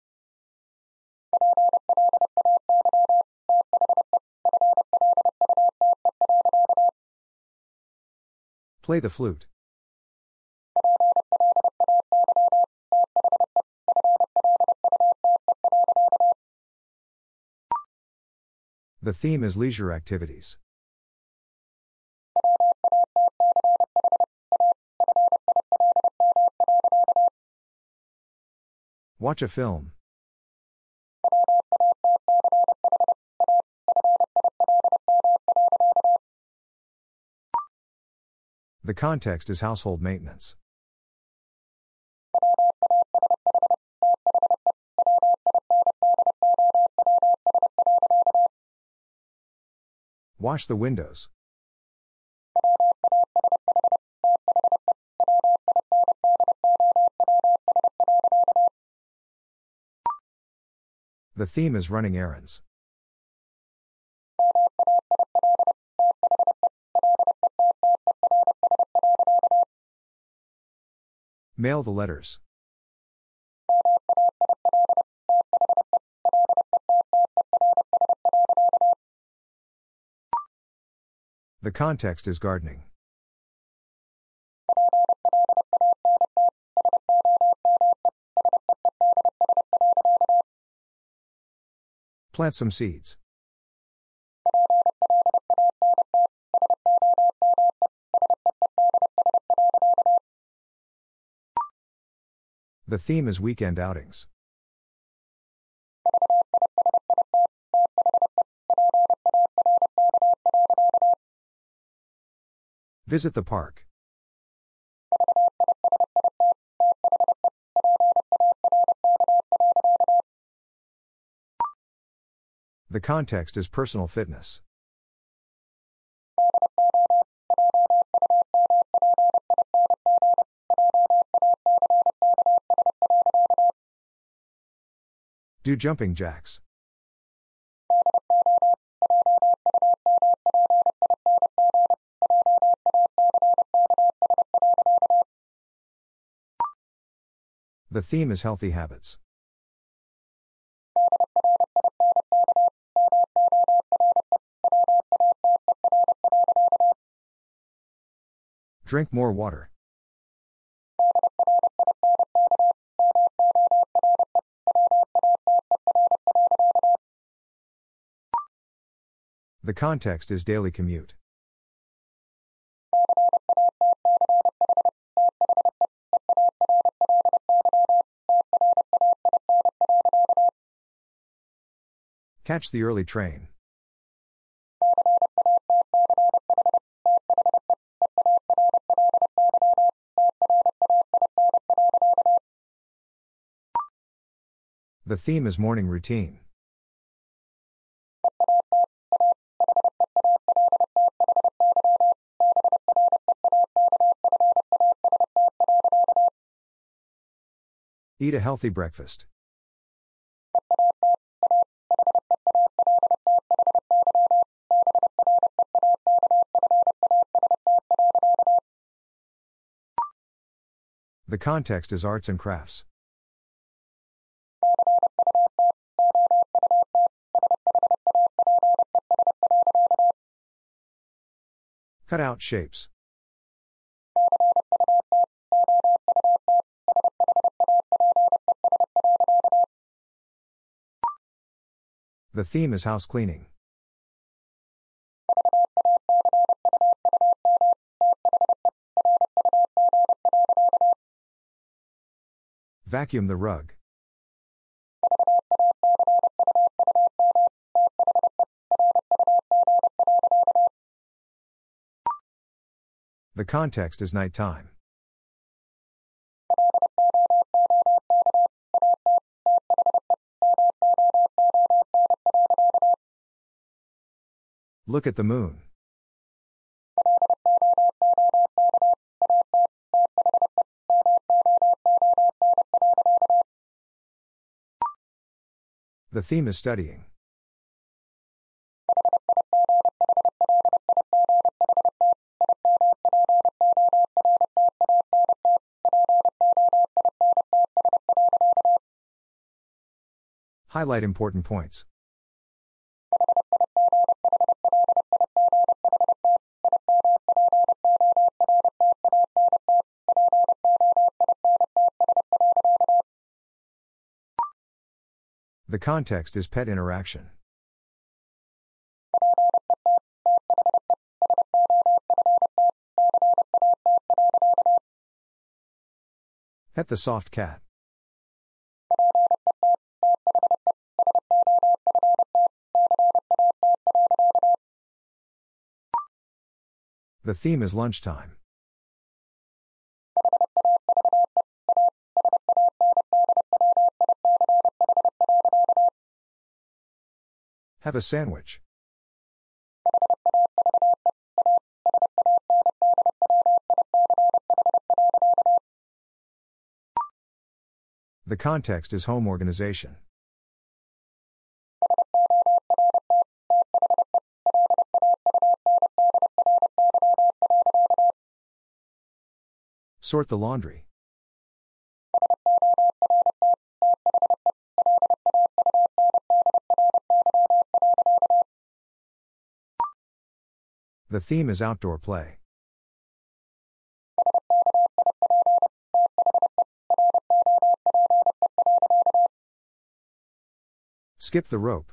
Play the flute. The theme is leisure activities. Watch a film. The context is household maintenance. Wash the windows. The theme is running errands. Mail the letters. The context is gardening. Plant some seeds. The theme is weekend outings. Visit the park. The context is personal fitness. Do jumping jacks. The theme is healthy habits. Drink more water. The context is daily commute. Catch the early train. The theme is morning routine. Eat a healthy breakfast. The context is arts and crafts. Cut out shapes. The theme is house cleaning. Vacuum the rug. The context is nighttime. Look at the moon. The theme is studying. Highlight important points. The context is pet interaction. Pet the soft cat. The theme is lunchtime. Have a sandwich. The context is home organization. Sort the laundry. The theme is outdoor play. Skip the rope.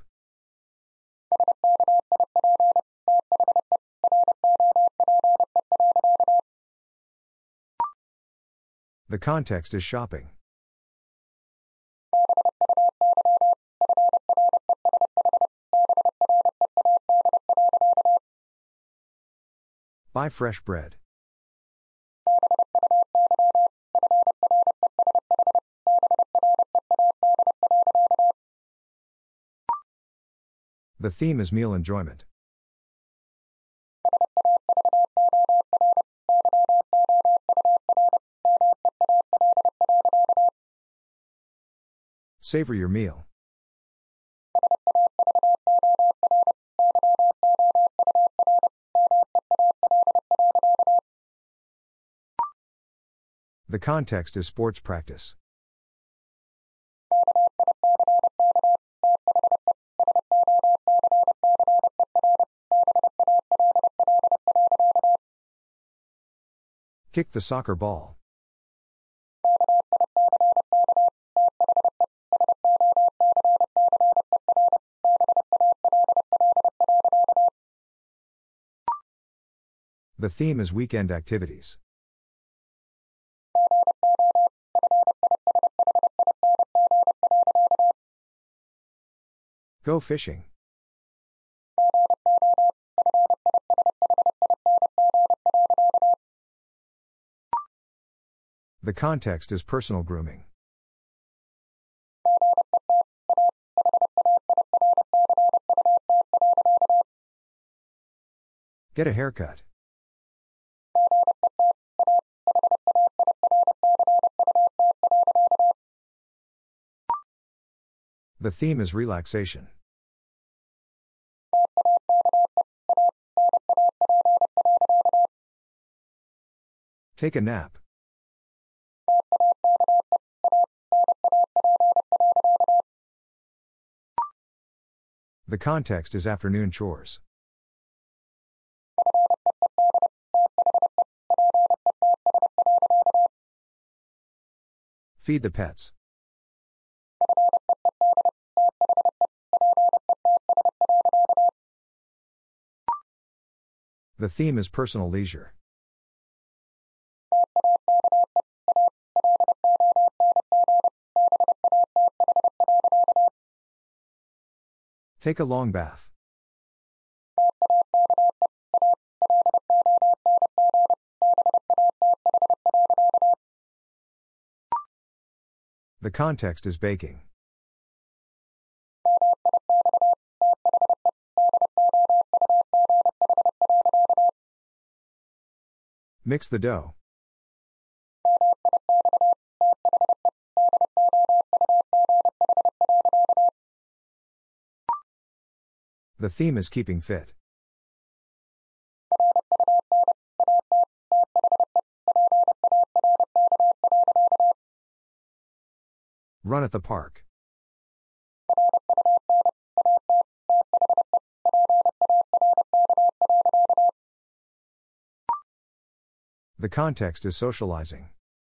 The context is shopping. Buy fresh bread. The theme is meal enjoyment. Savor your meal. The context is sports practice. Kick the soccer ball. The theme is weekend activities. Go fishing. The context is personal grooming. Get a haircut. The theme is relaxation. Take a nap. The context is afternoon chores. Feed the pets. The theme is personal leisure. Take a long bath. The context is baking. Mix the dough. The theme is keeping fit. Run at the park. The context is socializing.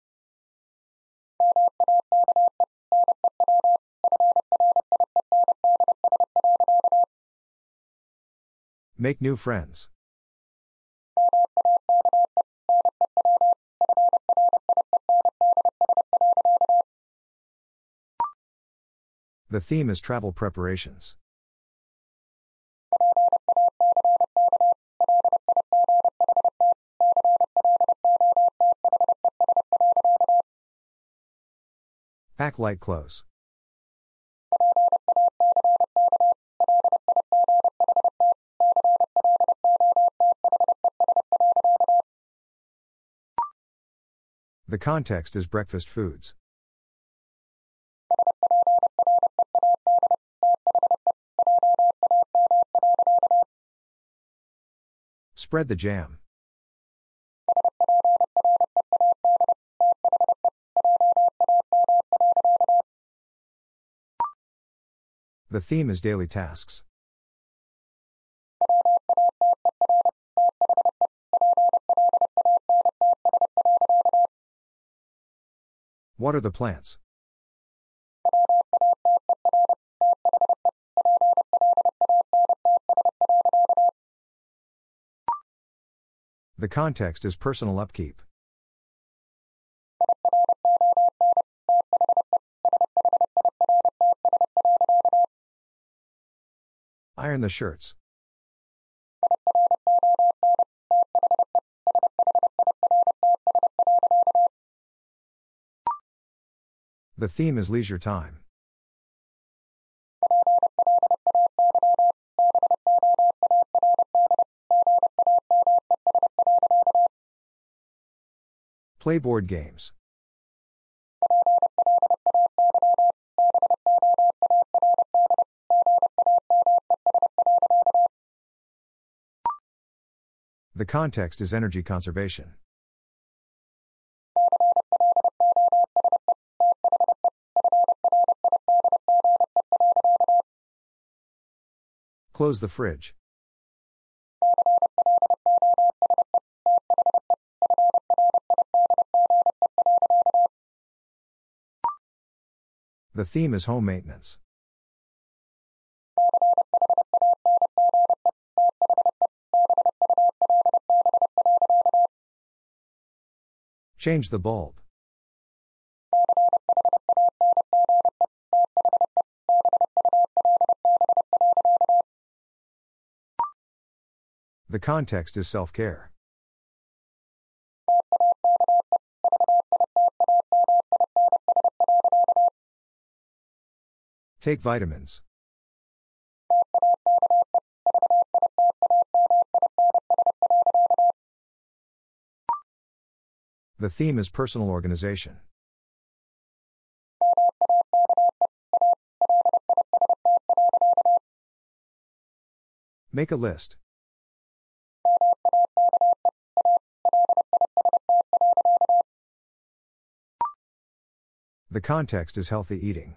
Make new friends. The theme is travel preparations. Pack light clothes. The context is breakfast foods. Spread the jam. The theme is daily tasks. Water the plants. The context is personal upkeep. Iron the shirts. The theme is leisure time. Play board games. The context is energy conservation. Close the fridge. The theme is home maintenance. Change the bulb. The context is self-care. Take vitamins. The theme is personal organization. Make a list. The context is healthy eating.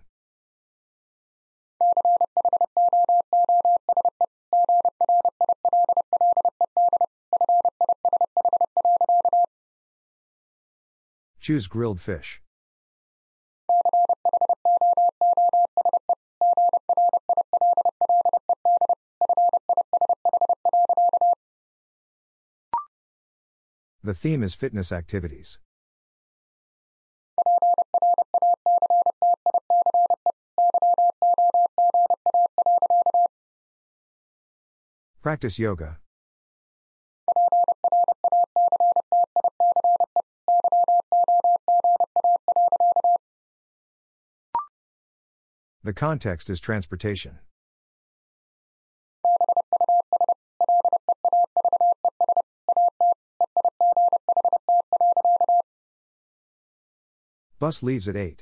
Choose grilled fish. The theme is fitness activities. Practice yoga. The context is transportation. Bus leaves at 8.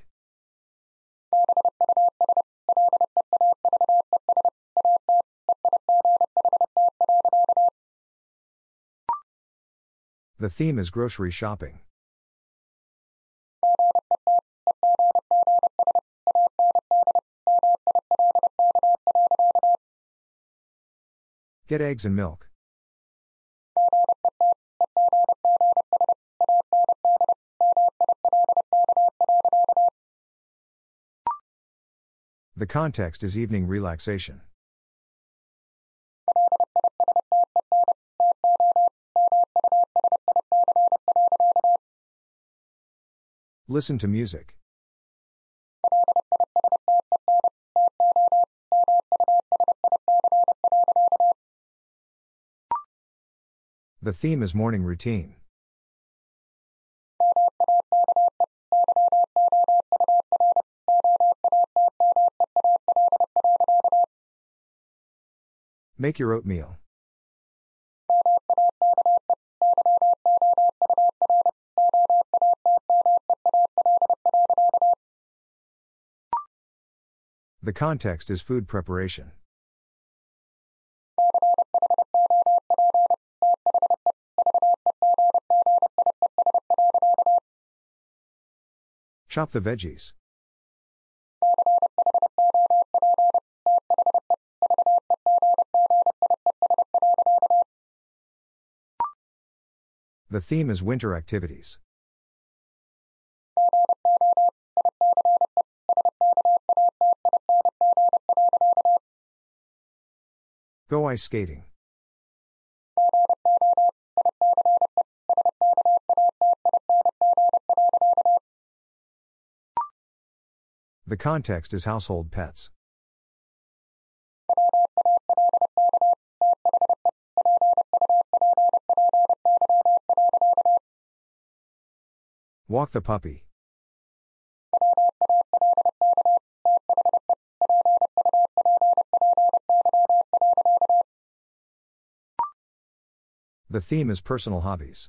The theme is grocery shopping. Get eggs and milk. The context is evening relaxation. Listen to music. The theme is morning routine. Make your oatmeal. The context is food preparation. Chop the veggies. The theme is winter activities. Go ice skating. The context is household pets. Walk the puppy. The theme is personal hobbies.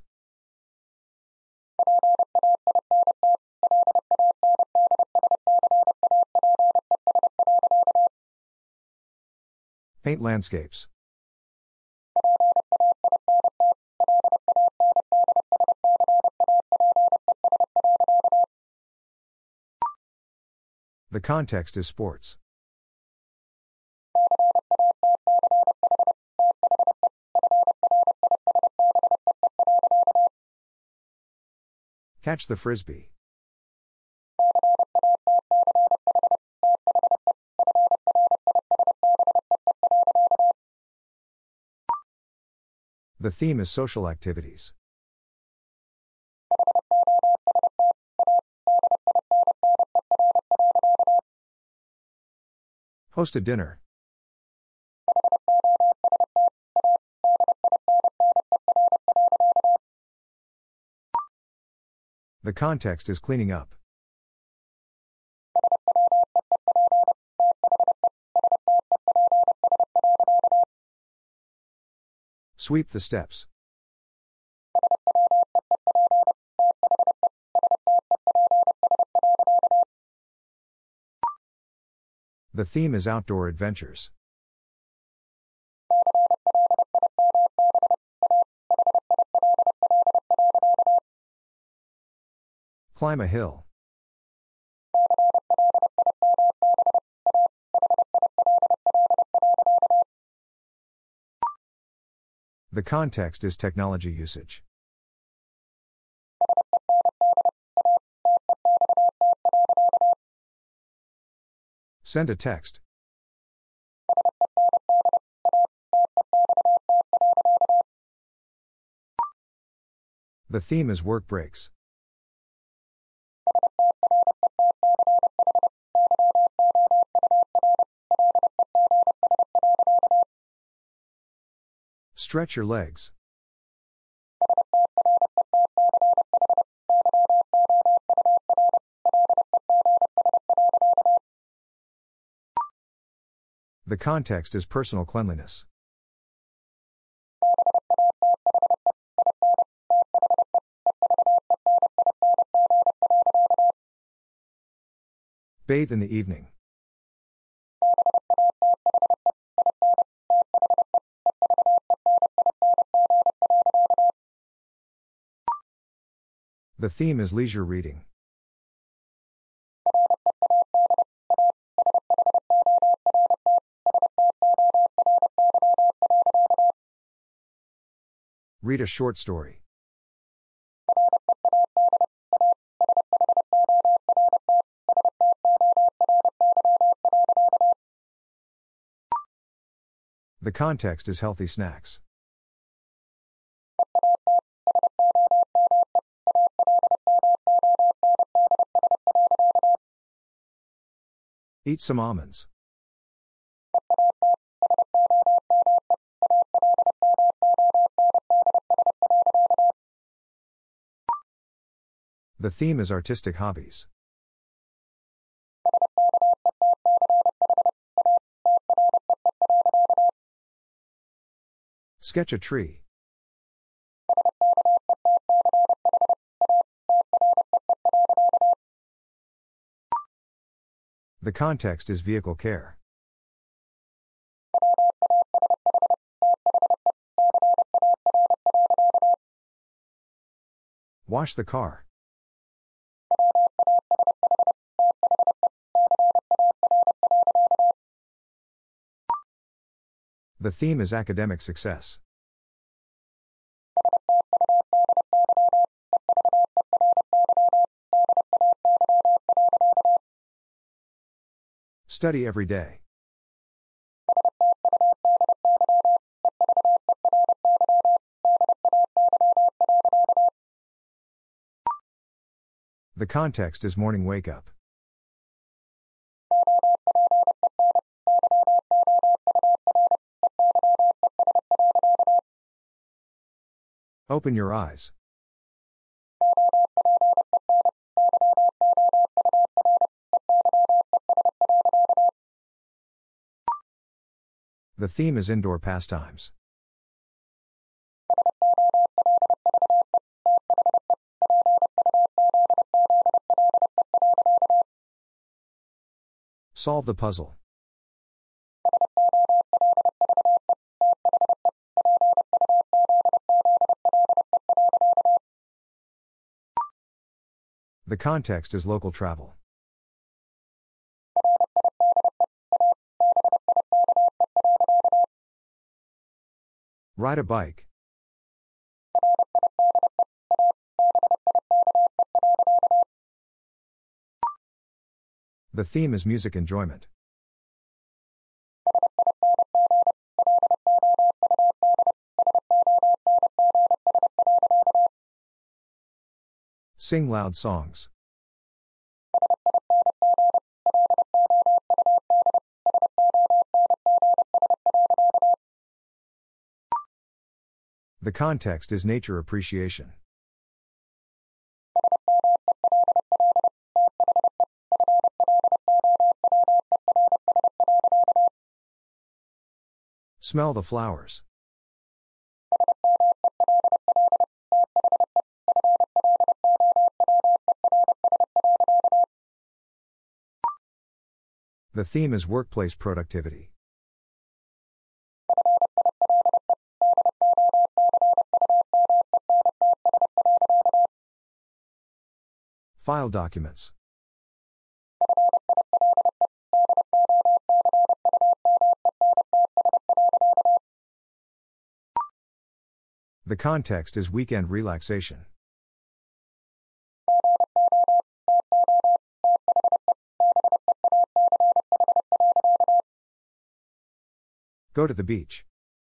Paint landscapes. The context is sports. Catch the frisbee. The theme is social activities. Host a dinner. The context is cleaning up. Sweep the steps. The theme is outdoor adventures. Climb a hill. The context is technology usage. Send a text. The theme is work breaks. Stretch your legs. The context is personal cleanliness. Bathe in the evening. The theme is leisure reading. Read a short story. The context is healthy snacks. Eat some almonds. The theme is artistic hobbies. Sketch a tree. The context is vehicle care. Wash the car. The theme is academic success. Study every day. The context is morning wake up. Open your eyes. The theme is indoor pastimes. Solve the puzzle. The context is local travel. Ride a bike. The theme is music enjoyment. Sing loud songs. The context is nature appreciation. Smell the flowers. The theme is workplace productivity. File documents. The context is weekend relaxation. Go to the beach.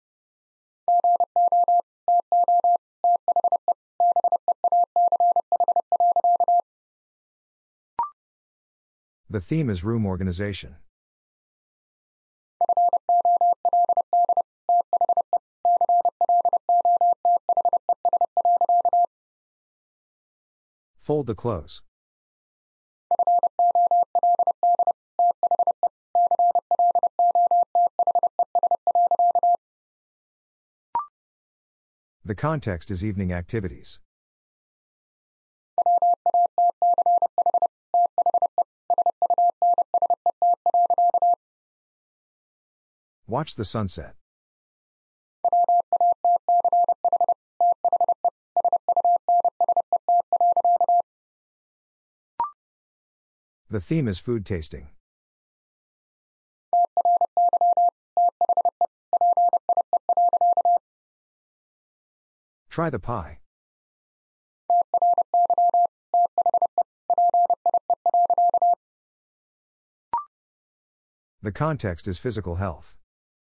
The theme is room organization. Fold the clothes. The context is evening activities. Watch the sunset. The theme is food tasting. Try the pie. The context is physical health.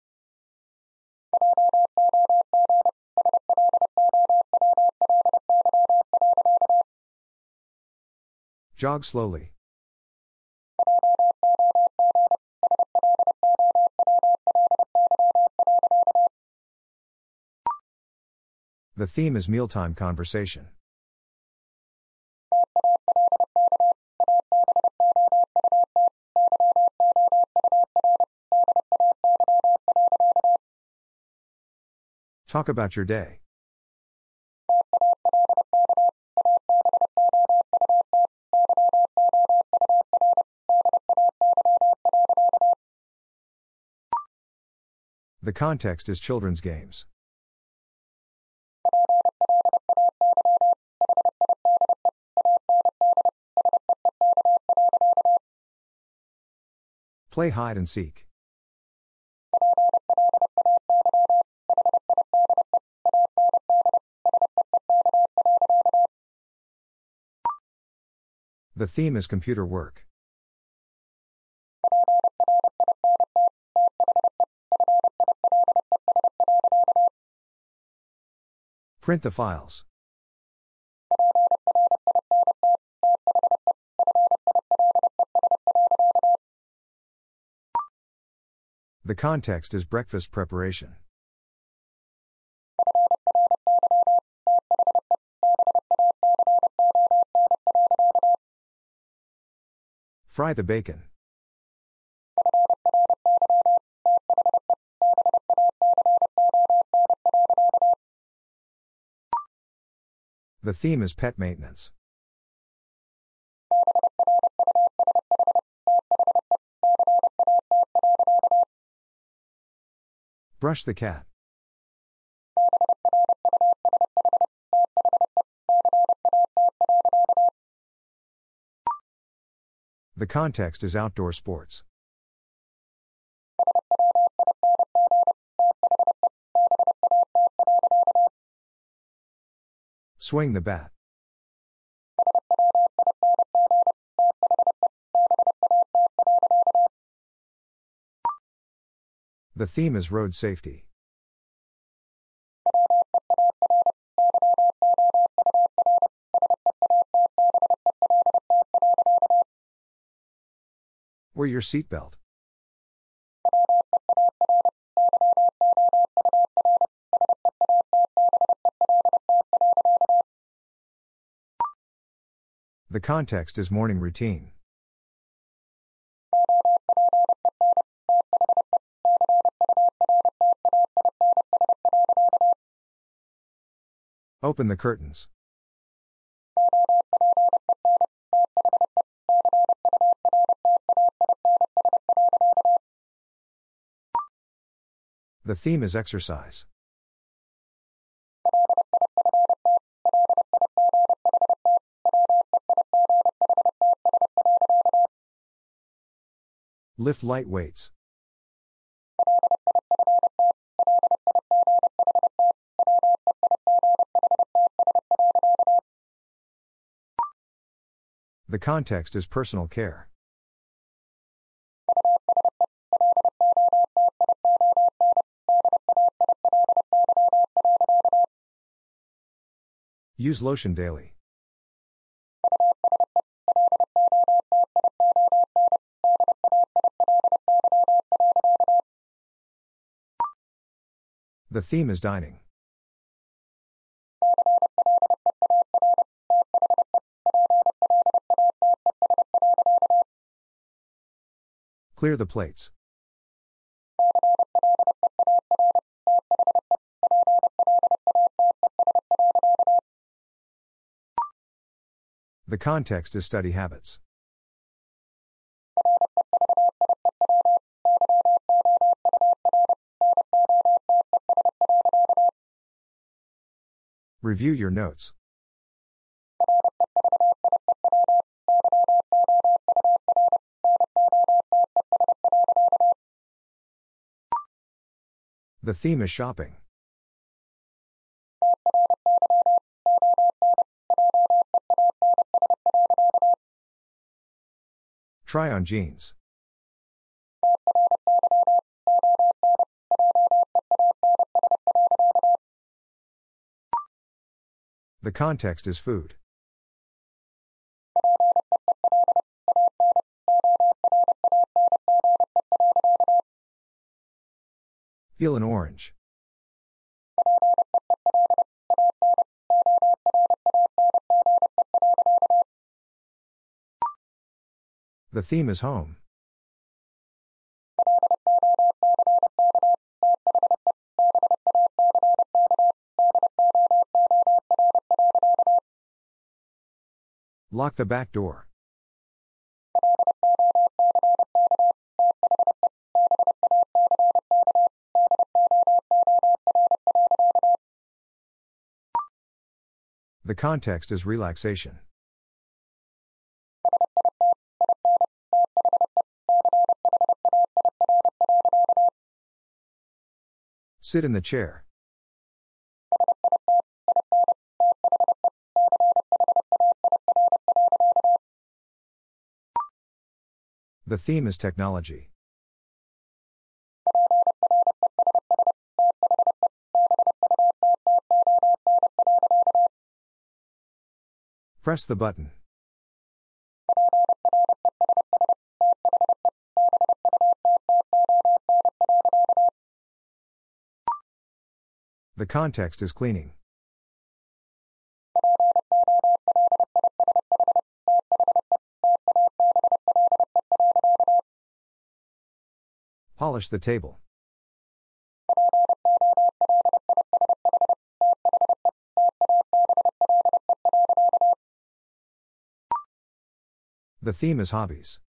Jog slowly. The theme is mealtime conversation. Talk about your day. The context is children's games. Play hide and seek. The theme is computer work. Print the files. The context is breakfast preparation. Fry the bacon. The theme is pet maintenance. Brush the cat. The context is outdoor sports. Swing the bat. The theme is road safety. Wear your seatbelt. The context is morning routine. Open the curtains. The theme is exercise. Lift light weights. The context is personal care. Use lotion daily. The theme is dining. Clear the plates. The context is study habits. Review your notes. The theme is shopping. Try on jeans. The context is food. Peel an orange. The theme is home. Lock the back door. The context is relaxation. Sit in the chair. The theme is technology. Press the button. The context is cleaning. Polish the table. The theme is hobbies.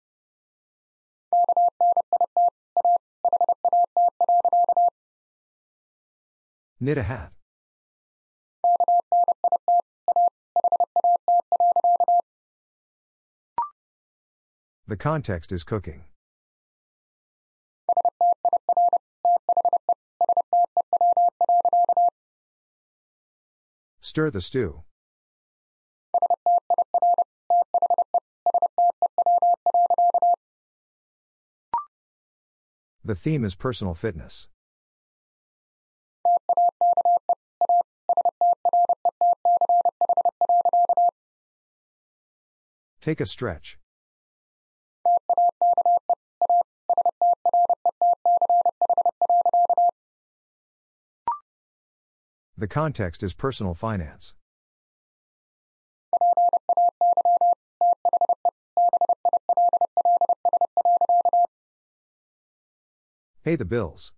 Knit a hat. The context is cooking. Stir the stew. The theme is personal fitness. Take a stretch. The context is personal finance. Pay the bills.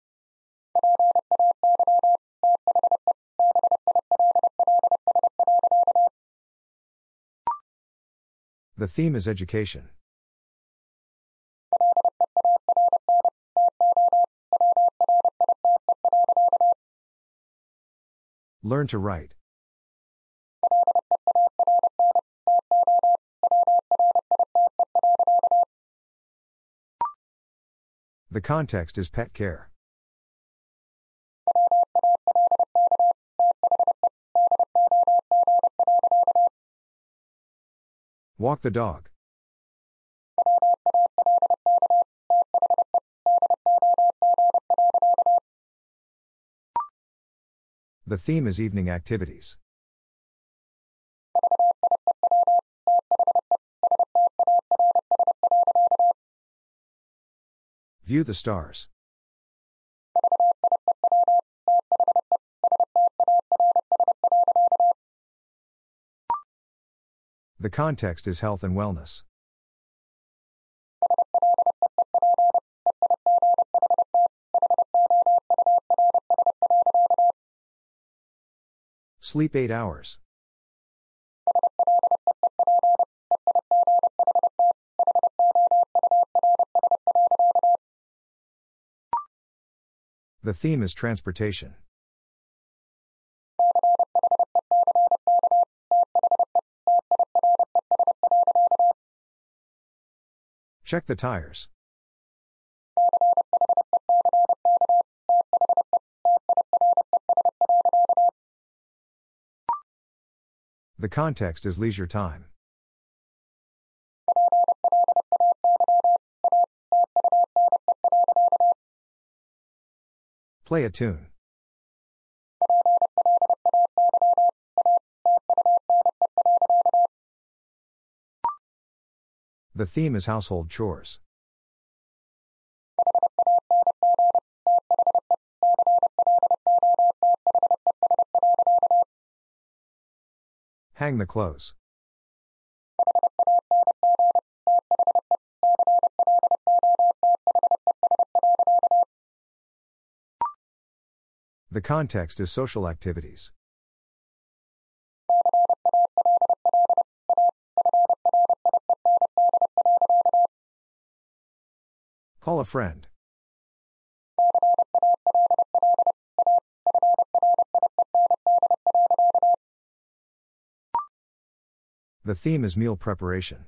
The theme is education. Learn to write. The context is pet care. Walk the dog. The theme is evening activities. View the stars. The context is health and wellness. Sleep 8 hours. The theme is transportation. Check the tires. The context is leisure time. Play a tune. The theme is household chores. Hang the clothes. The context is social activities. Call a friend. The theme is meal preparation.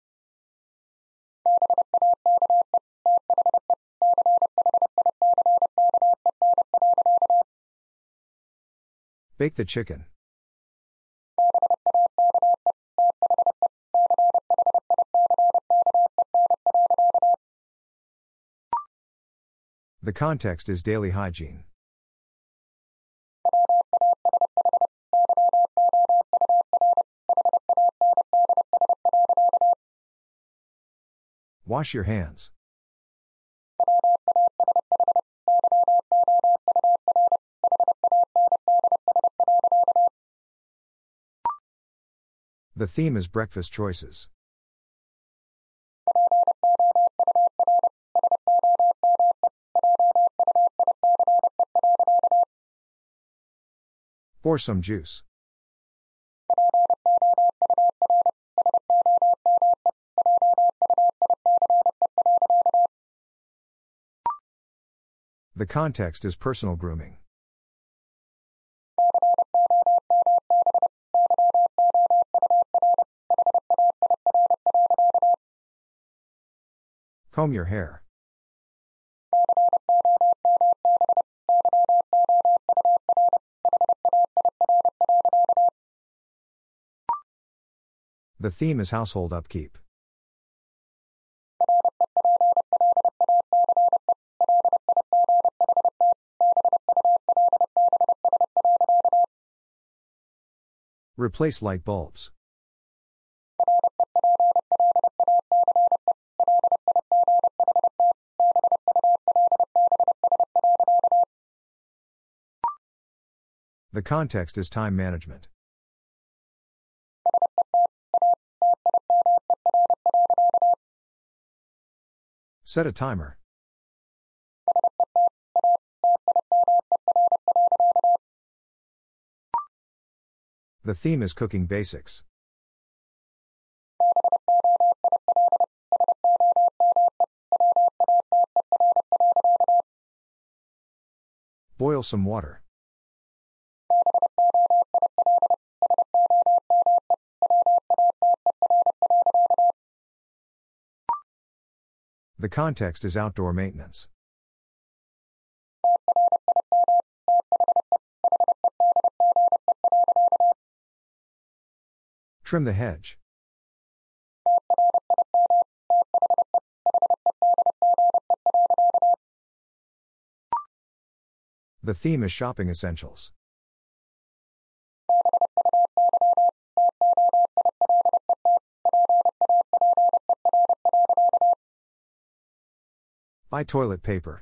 Bake the chicken. The context is daily hygiene. Wash your hands. The theme is breakfast choices. Pour some juice. The context is personal grooming. Comb your hair. The theme is household upkeep. Replace light bulbs. The context is time management. Set a timer. The theme is cooking basics. Boil some water. The context is outdoor maintenance. Trim the hedge. The theme is shopping essentials. Buy toilet paper.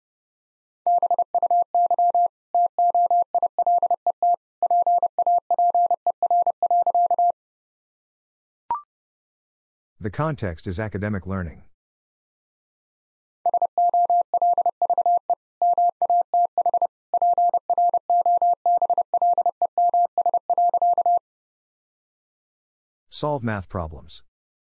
The context is academic learning. Solve math problems.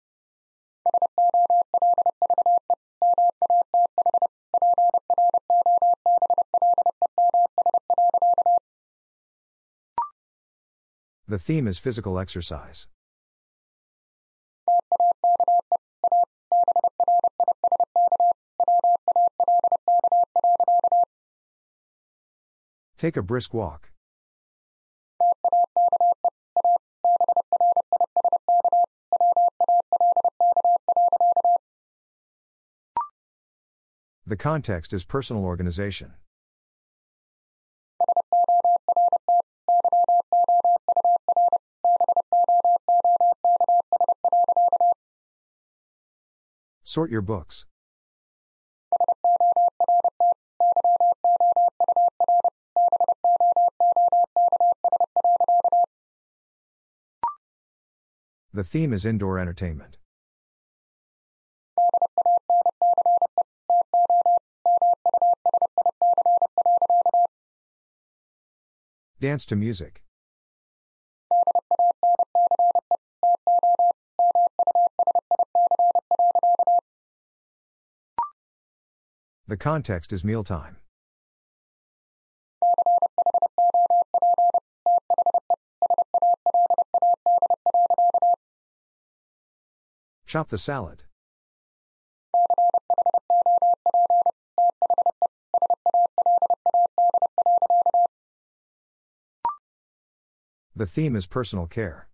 The theme is physical exercise. Take a brisk walk. The context is personal organization. Sort your books. The theme is indoor entertainment. Dance to music. The context is mealtime. Chop the salad. The theme is personal care.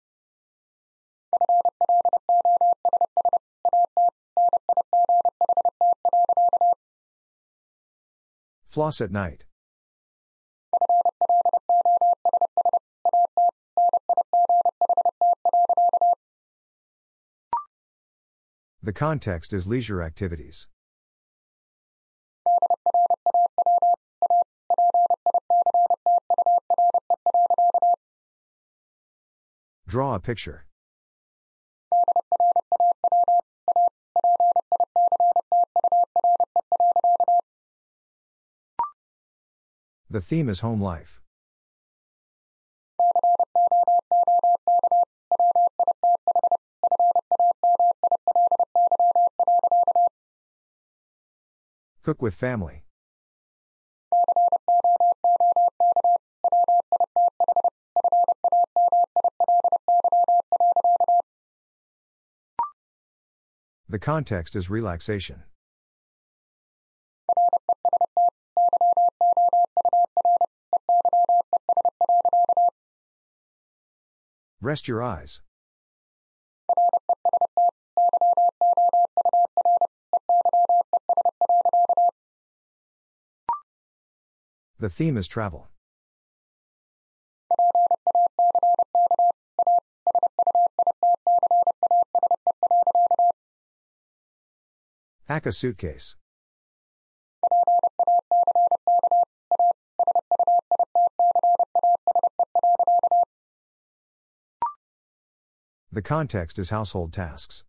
Floss at night. The context is leisure activities. Draw a picture. The theme is home life. Cook with family. The context is relaxation. Rest your eyes. The theme is travel. Pack a suitcase. The context is household tasks.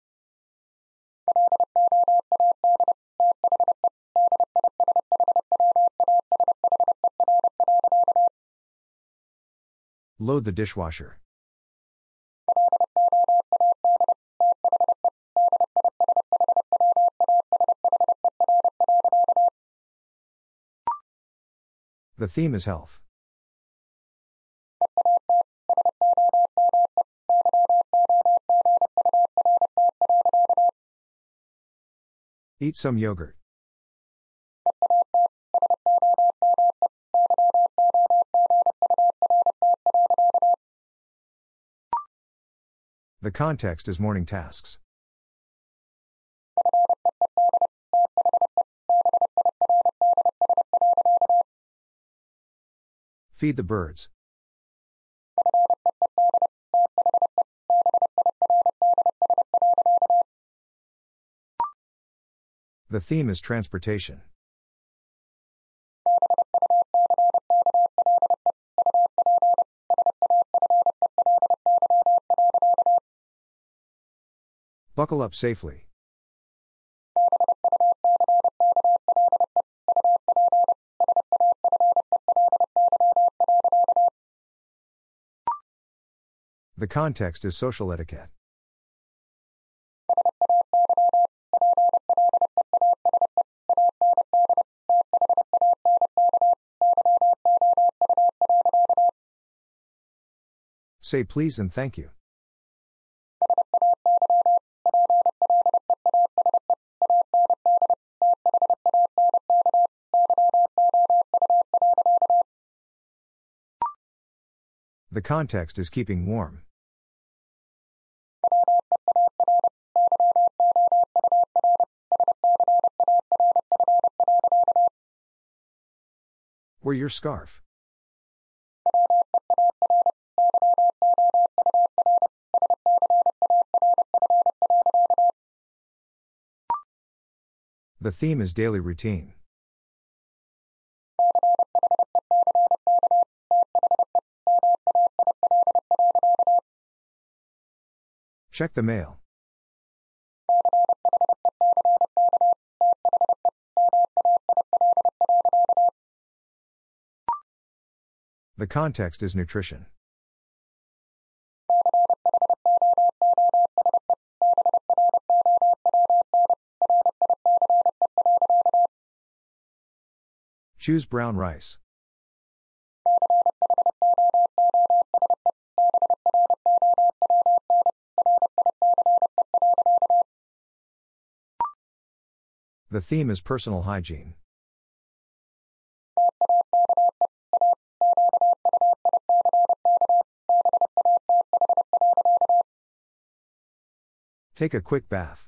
Load the dishwasher. The theme is health. Eat some yogurt. The context is morning tasks. Feed the birds. The theme is transportation. Buckle up safely. The context is social etiquette. Say please and thank you. The context is keeping warm. Wear your scarf. The theme is daily routine. Check the mail. The context is nutrition. Choose brown rice. The theme is personal hygiene. Take a quick bath.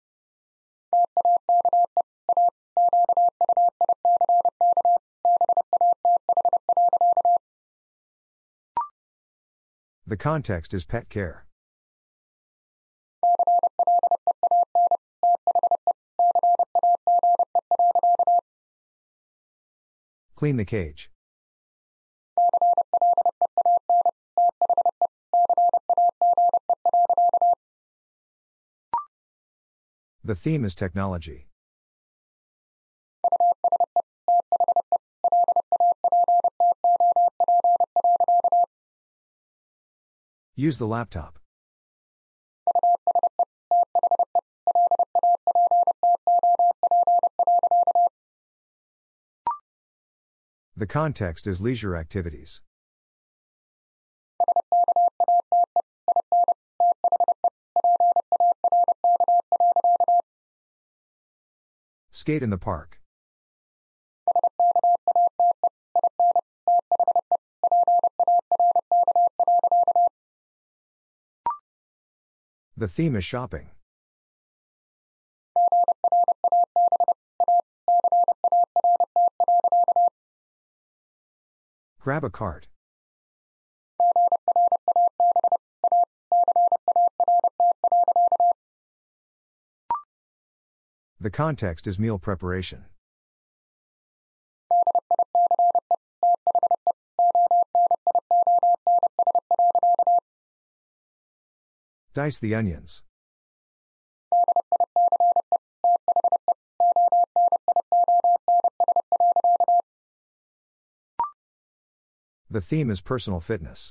The context is pet care. Clean the cage. The theme is technology. Use the laptop. The context is leisure activities. Skate in the park. The theme is shopping. Grab a cart. The The context is meal preparation. Dice the onions. The theme is personal fitness.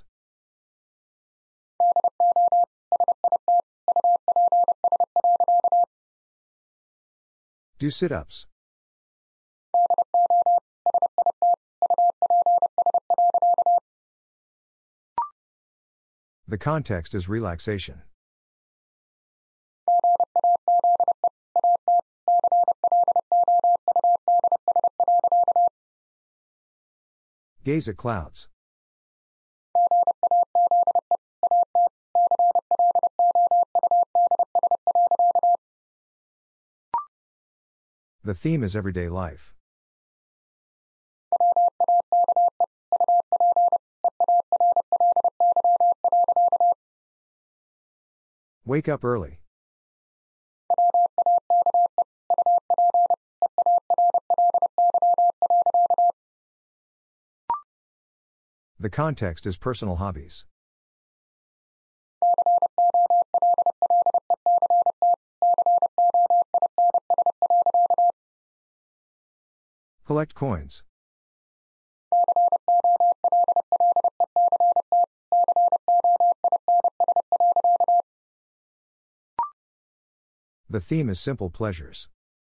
Do sit-ups. The context is relaxation. Gaze at clouds. The theme is everyday life. Wake up early. The context is personal hobbies. Collect coins. The theme is simple pleasures.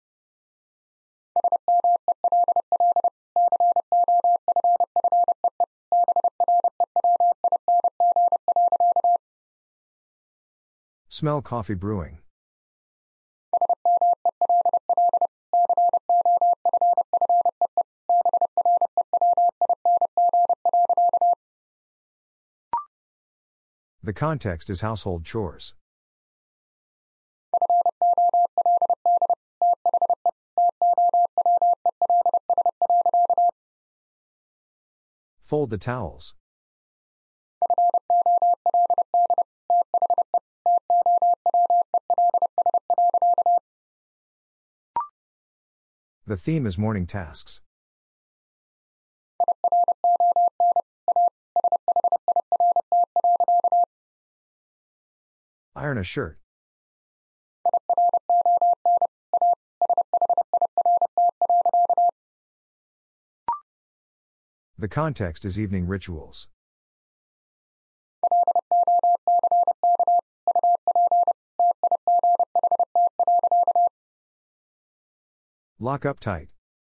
Smell coffee brewing. The context is household chores. Fold the towels. The theme is morning tasks. Iron a shirt. The context is evening rituals. Lock up tight.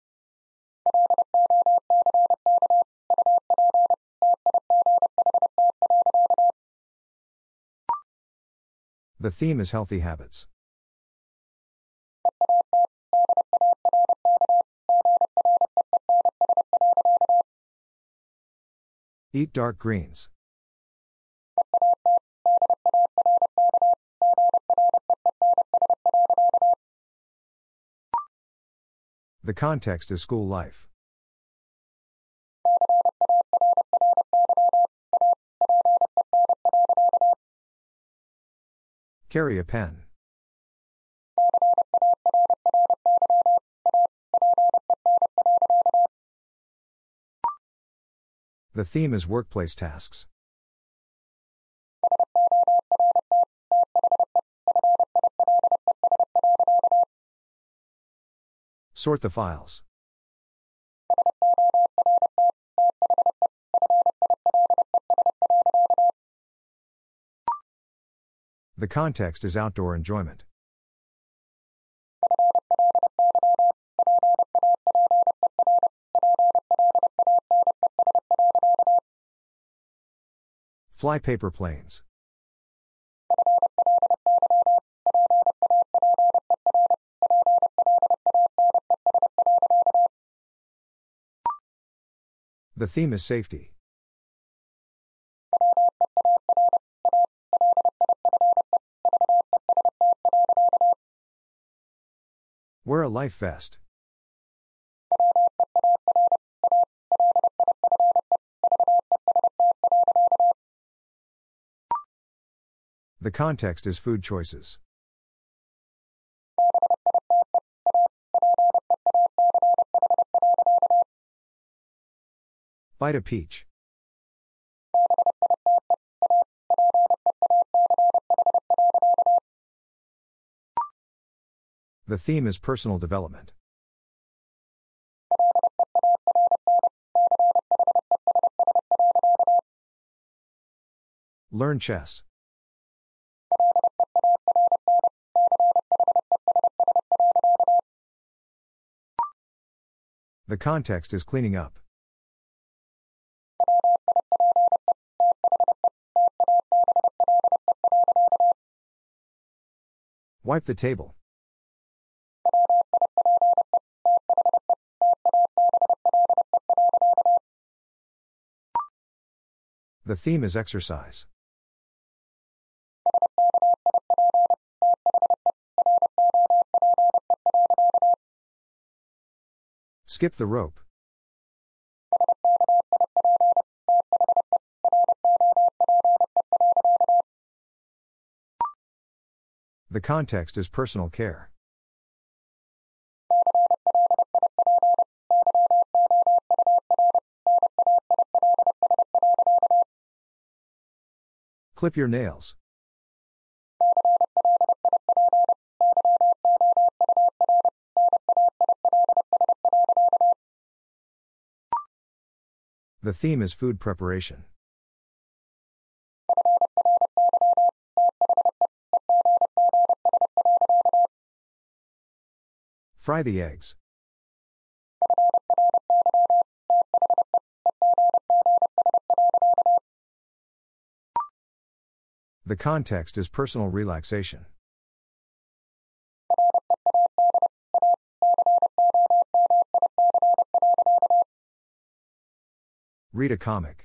The theme is healthy habits. Eat dark greens. The context is school life. Carry a pen. The theme is workplace tasks. Sort the files. The context is outdoor enjoyment. Fly paper planes. The theme is safety. Wear a life vest. The context is food choices. Bite a peach. The theme is personal development. Learn chess. The context is cleaning up. Wipe the table. The theme is exercise. Skip the rope. The context is personal care. Clip your nails. The theme is food preparation. Fry the eggs. The context is personal relaxation. Read a comic.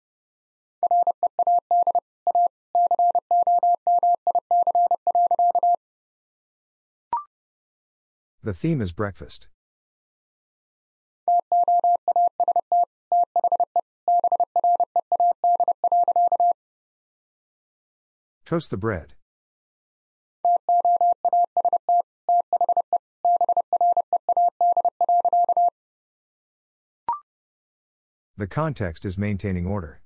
The theme is breakfast. Toast the bread. The context is maintaining order.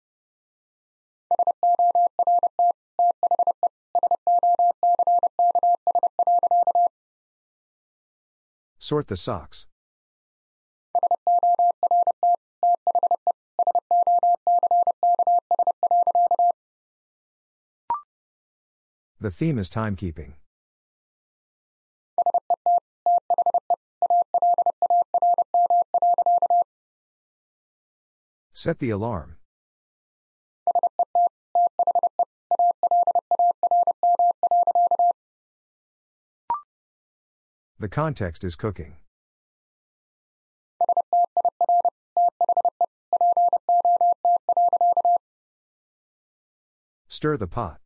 Sort the socks. The theme is timekeeping. Set the alarm. The context is cooking. Stir the pot.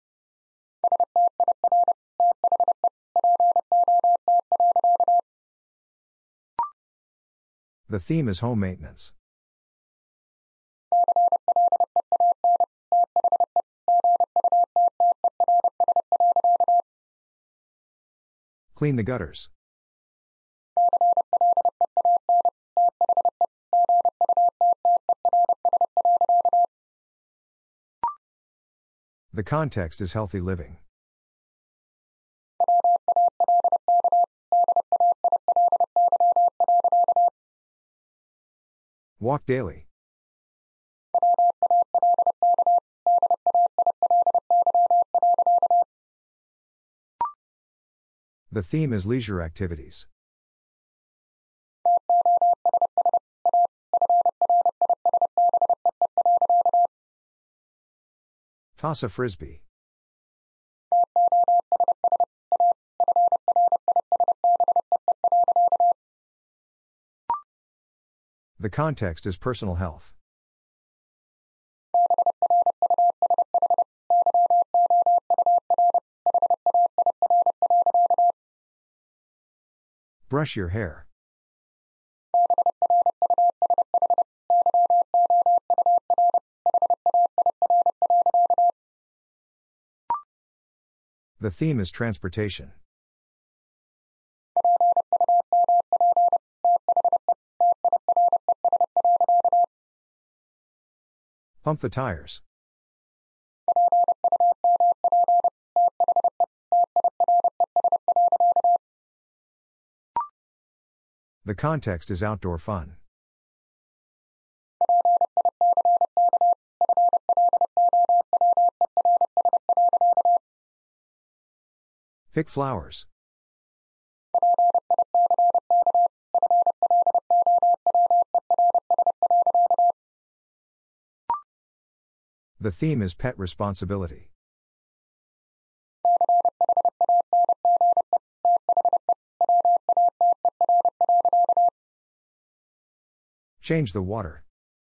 The theme is home maintenance. Clean the gutters. The context is healthy living. Walk daily. The theme is leisure activities. Toss a frisbee. The context is personal health. Brush your hair. The theme is transportation. Pump the tires. The context is outdoor fun. Pick flowers. The theme is pet responsibility. Change the water.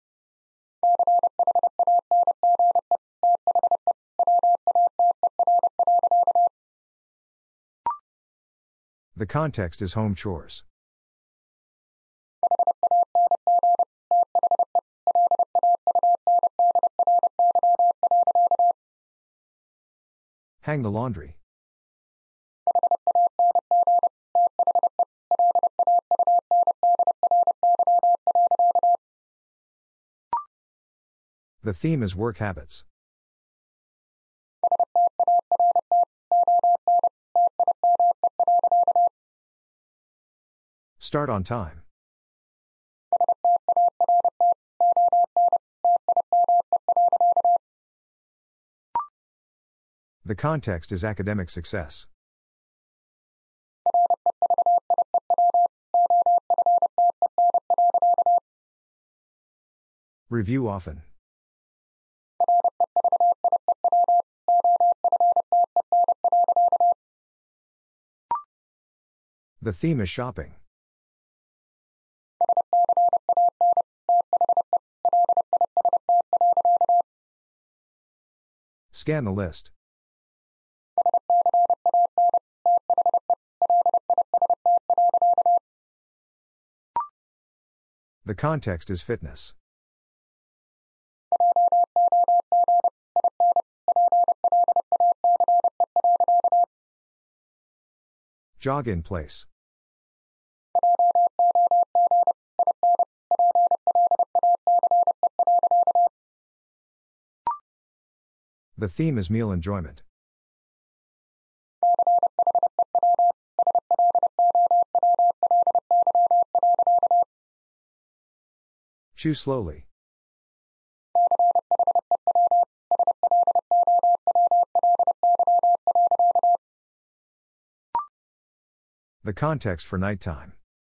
The context is home chores. Hang the laundry. The theme is work habits. Start on time. The context is academic success. Review often. The theme is shopping. Scan the list. The context is fitness. Jog in place. The theme is meal enjoyment. Chew slowly. The context for nighttime.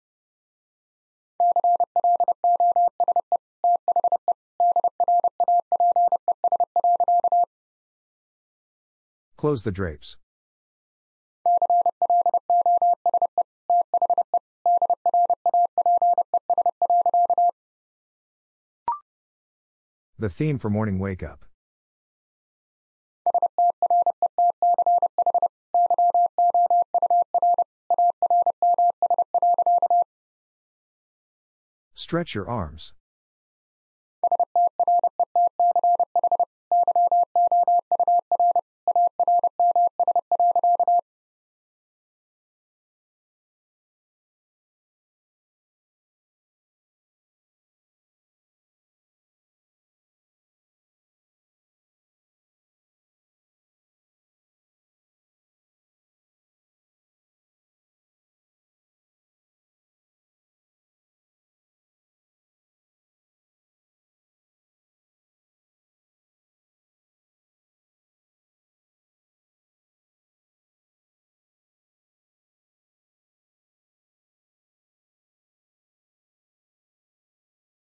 Close the drapes. The theme for morning wake up. Stretch your arms.